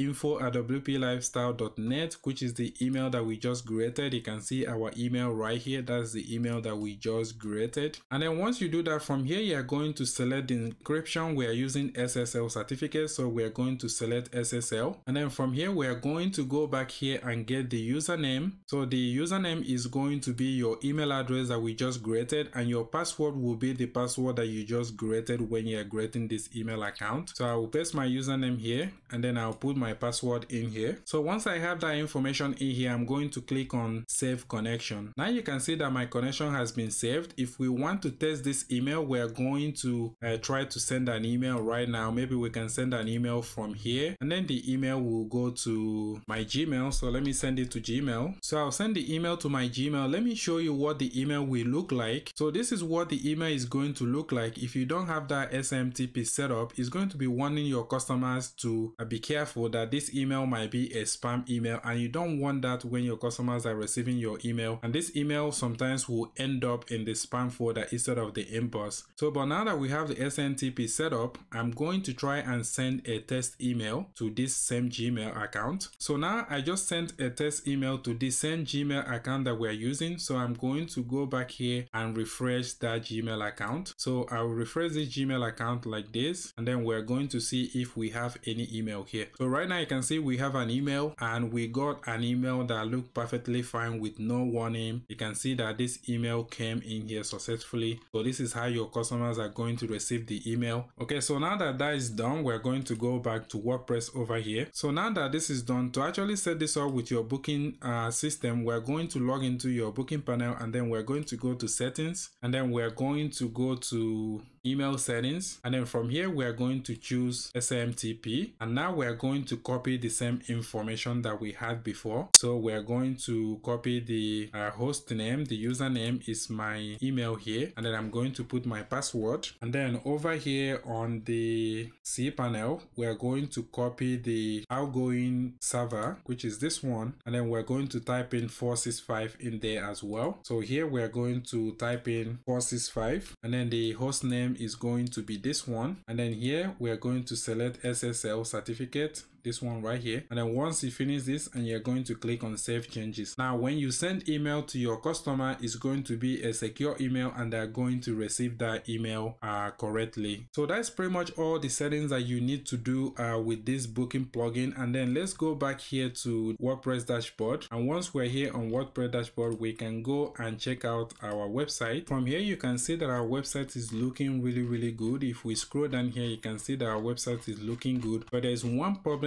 info@wplifestyle.net, which is the email that we just created. You can see our email right here. That's the email that we just created. And then once you do that, from here you are going to select the encryption. We are using SSL certificate, so we are going to select SSL, and then from here we are going to go back here and get the username. So the username is going to be your email address that we just created, and your password will be the password that you just created when you are creating this email account. So I will paste my username here, and then I'll put my password in here. So once I have that information in here, I'm going to click on save connection. Now you can see that my connection has been saved. If we want to test this email, we are going to try to send an email right now. Maybe we can send an email from here, and then the email will go to my Gmail. So let me send it to Gmail. So I'll send the email to my Gmail. Let me show you what the email will look like. So this is what the email is going to look like. If you don't have that SMTP set up, it's going to be warning your customers to be careful that this email might be a spam email, and you don't want that when your customers are receiving your email, and this email sometimes will end up in the spam folder instead of the inbox. So but now that we have the SMTP set up, I'm going to try and send a test email to this same Gmail account. So now I just sent a test email to this same Gmail account that we're using. So I'm going to go back here and refresh that Gmail account. So I'll refresh this Gmail account like this, and then we're going to see if we have any email here. So right now you can see we have an email, and we got an email that looked perfectly fine with no warning. You can see that this email came in here successfully. So this is how your customers are going to receive the email. Okay, so now that that is done, we're going to go back to WordPress over here. So now that this is done, to actually set this up with your booking system, we're going to log into your booking panel, and then we're going to go to settings, and then we're going to go to email settings, and then from here we are going to choose SMTP, and now we are going to copy the same information that we had before. So we are going to copy the host name. The username is my email here, and then I'm going to put my password, and then over here on the cPanel we are going to copy the outgoing server, which is this one, and then we're going to type in 465 in there as well. So here we are going to type in 465, and then the host name is going to be this one, and then here we are going to select SSL certificate, this one right here, and then once you finish this, and you're going to click on save changes. Now when you send email to your customer, it's going to be a secure email, and they're going to receive that email correctly. So that's pretty much all the settings that you need to do with this booking plugin. And then let's go back here to WordPress dashboard, and once we're here on WordPress dashboard, we can go and check out our website. From here you can see that our website is looking really good. If we scroll down here, you can see that our website is looking good, but there's one problem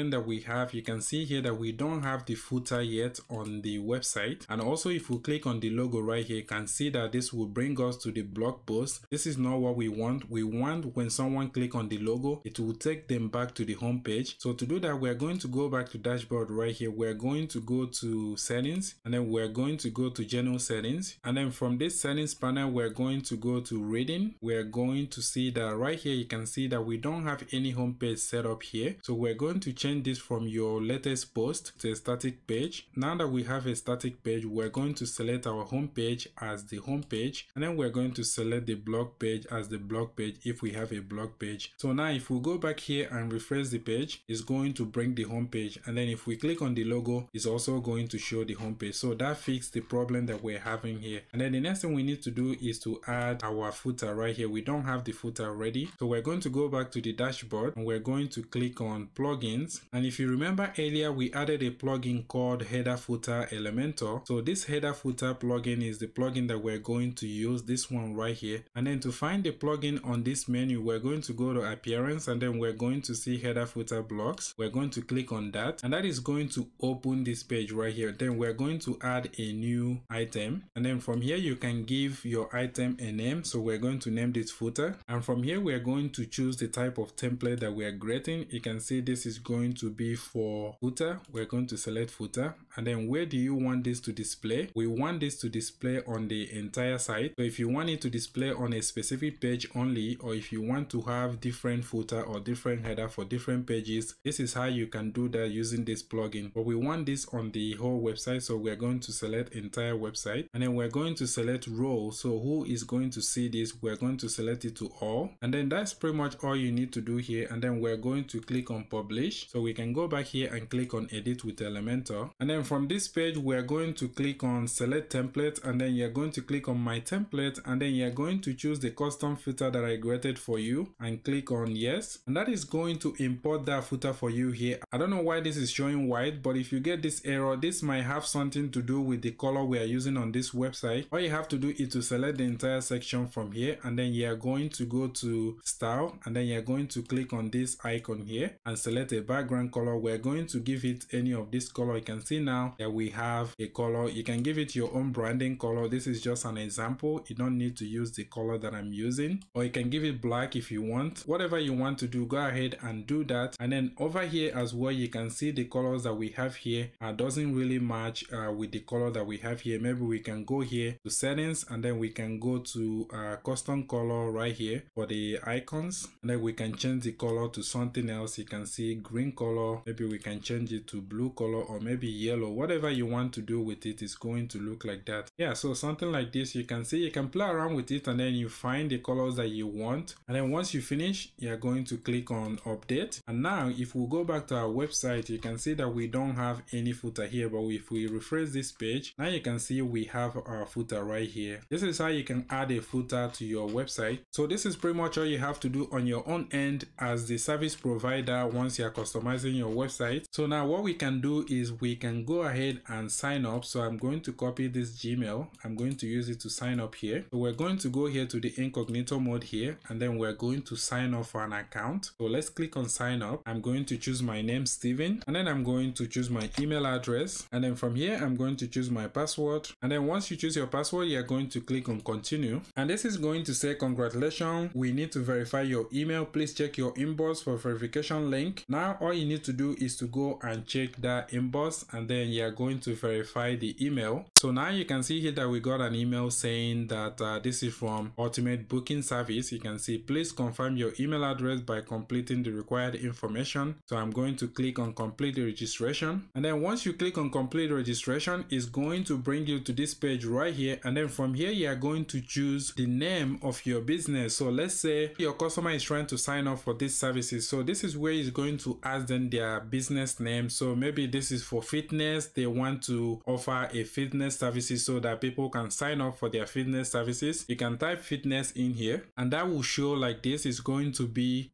problem that we have, you can see here that we don't have the footer yet on the website. And also if we click on the logo right here, you can see that this will bring us to the blog post. This is not what we want. We want when someone click on the logo, it will take them back to the home page. So to do that, we're going to go back to dashboard right here. We're going to go to settings, and then we're going to go to general settings, and then from this settings panel we're going to go to reading. We're going to see that right here you can see that we don't have any home page set up here. So we're going to change this from your latest post to a static page. Now that we have a static page, we're going to select our home page as the home page, and then we're going to select the blog page as the blog page if we have a blog page. So now if we go back here and refresh the page, it's going to bring the home page, and then if we click on the logo, it's also going to show the home page. So that fixed the problem that we're having here. And then the next thing we need to do is to add our footer right here. We don't have the footer already, so we're going to go back to the dashboard and we're going to click on plugins. And if you remember earlier, we added a plugin called Header Footer Elementor. So this Header Footer plugin is the plugin that we're going to use, this one right here. And then to find the plugin on this menu, we're going to go to appearance, and then we're going to see Header Footer blocks. We're going to click on that, and that is going to open this page right here. Then we're going to add a new item, and then from here you can give your item a name. So we're going to name this footer, and from here we're going to choose the type of template that we are creating. You can see this is going to be for footer. We're going to select footer, and then where do you want this to display? We want this to display on the entire site. So if you want it to display on a specific page only, or if you want to have different footer or different header for different pages, this is how you can do that using this plugin. But we want this on the whole website, so we're going to select entire website, and then we're going to select role. So who is going to see this? We're going to select it to all, and then that's pretty much all you need to do here. And then we're going to click on publish. So we can go back here and click on edit with Elementor, and then from this page we're going to click on select template, and then you're going to click on my template, and then you're going to choose the custom footer that I created for you and click on yes, and that is going to import that footer for you here. I don't know why this is showing white, but if you get this error, this might have something to do with the color we are using on this website. All you have to do is to select the entire section from here, and then you are going to go to style, and then you're going to click on this icon here and select a background color. We're going to give it any of this color. You can see now that we have a color. You can give it your own branding color. This is just an example. You don't need to use the color that I'm using, or you can give it black if you want. Whatever you want to do, go ahead and do that. And then over here as well, you can see the colors that we have here doesn't really match with the color that we have here. Maybe we can go here to settings, and then we can go to custom color right here for the icons, and then we can change the color to something else. You can see green color. Maybe we can change it to blue color, or maybe yellow. Whatever you want to do with it is going to look like that. Yeah, so something like this. You can see you can play around with it, and then you find the colors that you want, and then once you finish, you're going to click on update. And now if we go back to our website, you can see that we don't have any footer here, but if we refresh this page, now you can see we have our footer right here. This is how you can add a footer to your website. So this is pretty much all you have to do on your own end as the service provider once you're customizing your website. So now what we can do is we can go ahead and sign up. So I'm going to copy this Gmail. I'm going to use it to sign up here. So we're going to go here to the incognito mode here, and then we're going to sign up for an account. So let's click on sign up. I'm going to choose my name, Steven, and then I'm going to choose my email address, and then from here I'm going to choose my password. And then once you choose your password, you're going to click on continue, and this is going to say congratulations, we need to verify your email. Please check your inbox for verification link. Now all you need to do is to go and check that inbox, and then you're going to verify the email. So now you can see here that we got an email saying that this is from Ultimate Booking Service. You can see please confirm your email address by completing the required information. So I'm going to click on complete the registration, and then once you click on complete registration, it's going to bring you to this page right here, and then from here you are going to choose the name of your business. So let's say your customer is trying to sign up for these services, so this is where it's going to ask them their business name. So maybe this is for fitness, they want to offer a fitness services so that people can sign up for their fitness services. You can type fitness in here, and that will show like this. Is going to be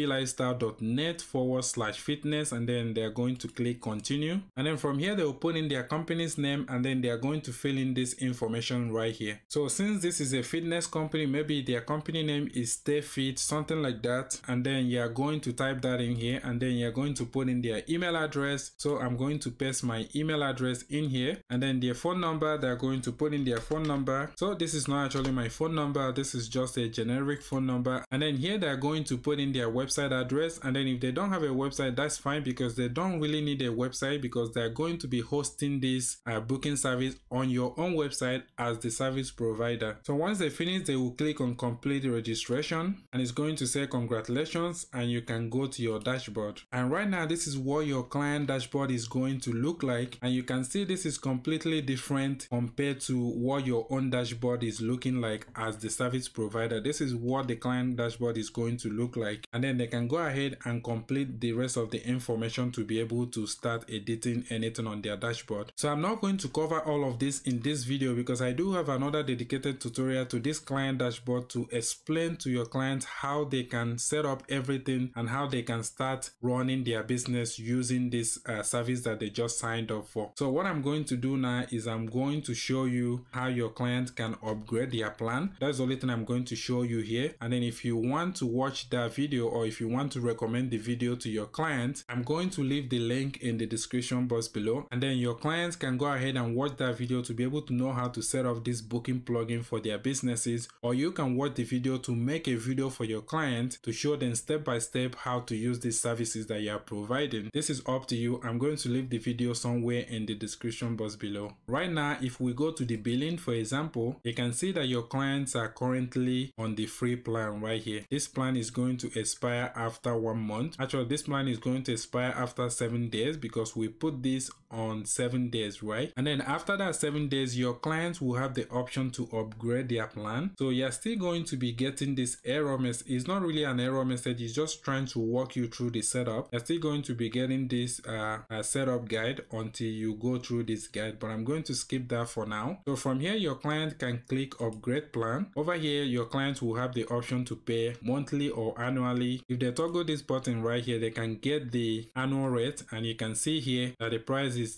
wplifestyle.net/fitness, and then they're going to click continue, and then from here they'll put in their company's name, and then they are going to fill in this information right here. So since this is a fitness company, maybe their company name is Stay Fit, something like that, and then you're going to type that in here, and then you're going to put in their email address. So I'm going to paste my email address in here, and then their phone number, they're going to put in their phone number. So this is not actually my phone number, this is just a generic phone number. And then here they're going to put in their website address, and then if they don't have a website, that's fine, because they don't really need a website, because they're going to be hosting this booking service on your own website as the service provider. So once they finish, they will click on complete registration, and it's going to say congratulations, and you can go to your dashboard. And right now this is what your client dashboard is going to look like, and you can see this is completely different compared to what your own dashboard is looking like as the service provider. This is what the client dashboard is going to look like, and then they can go ahead and complete the rest of the information to be able to start editing anything on their dashboard. So I'm not going to cover all of this in this video, because I do have another dedicated tutorial to this client dashboard to explain to your clients how they can set up everything and how they can start running their business using this service that they just signed up for. So what I'm going to do now is I'm going to show you how your client can upgrade their plan. That's the only thing I'm going to show you here. And then if you want to watch that video, or if you want to recommend the video to your client, I'm going to leave the link in the description box below, and then your clients can go ahead and watch that video to be able to know how to set up this booking plugin for their businesses. Or you can watch the video to make a video for your client to show them step by step how to use these services that you are providing. This is up to you. I'm going to leave the video somewhere in the description box below. Right now, if we go to the billing, for example, you can see that your clients are currently on the free plan right here. This plan is going to expire after 1 month. Actually, this plan is going to expire after 7 days, because we put this on 7 days, right? And then after that 7 days, your clients will have the option to upgrade their plan. So you're still going to be getting this error message. It's not really an error message, it's just trying to walk you through the setup. You're still going to be getting this setup guide until you go through this guide, but I'm going to skip that for now. So from here, your client can click upgrade plan. Over here, your clients will have the option to pay monthly or annually. If they toggle this button right here, they can get the annual rate, and you can see here that the price is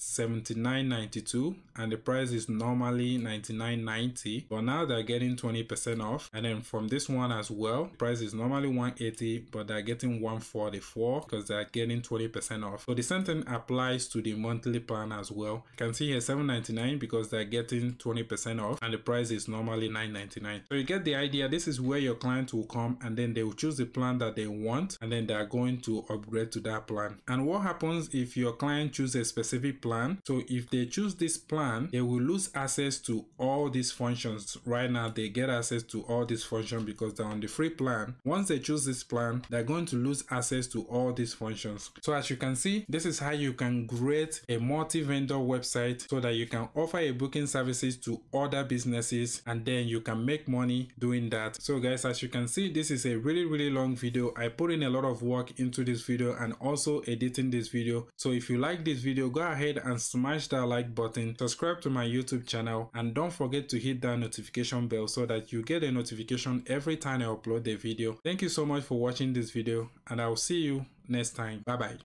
$79.92 and the price is normally $99.90, but now they're getting 20% off. And then from this one as well, the price is normally $180, but they're getting $144 because they're getting 20% off. So the same thing applies to the monthly plan as well. You can see here $7.99 because they're getting 20% off, and the price is normally $9.99. So you get the idea. This is where your client will come, and then they will choose the plan that they want, and then they're going to upgrade to that plan. And what happens if your client chooses a specific plan? So if they choose this plan, they will lose access to all these functions. Right now they get access to all these functions because they're on the free plan. Once they choose this plan, they're going to lose access to all these functions. So as you can see, this is how you can create a multi-vendor website so that you can offer a booking services to other businesses, and then you can make money doing that. So guys, as you can see, this is a really long video. I put in a lot of work into this video and also editing this video. So if you like this video, go ahead and smash that like button, subscribe to my YouTube channel, and don't forget to hit that notification bell so that you get a notification every time I upload a video. Thank you so much for watching this video, and I'll see you next time. Bye bye.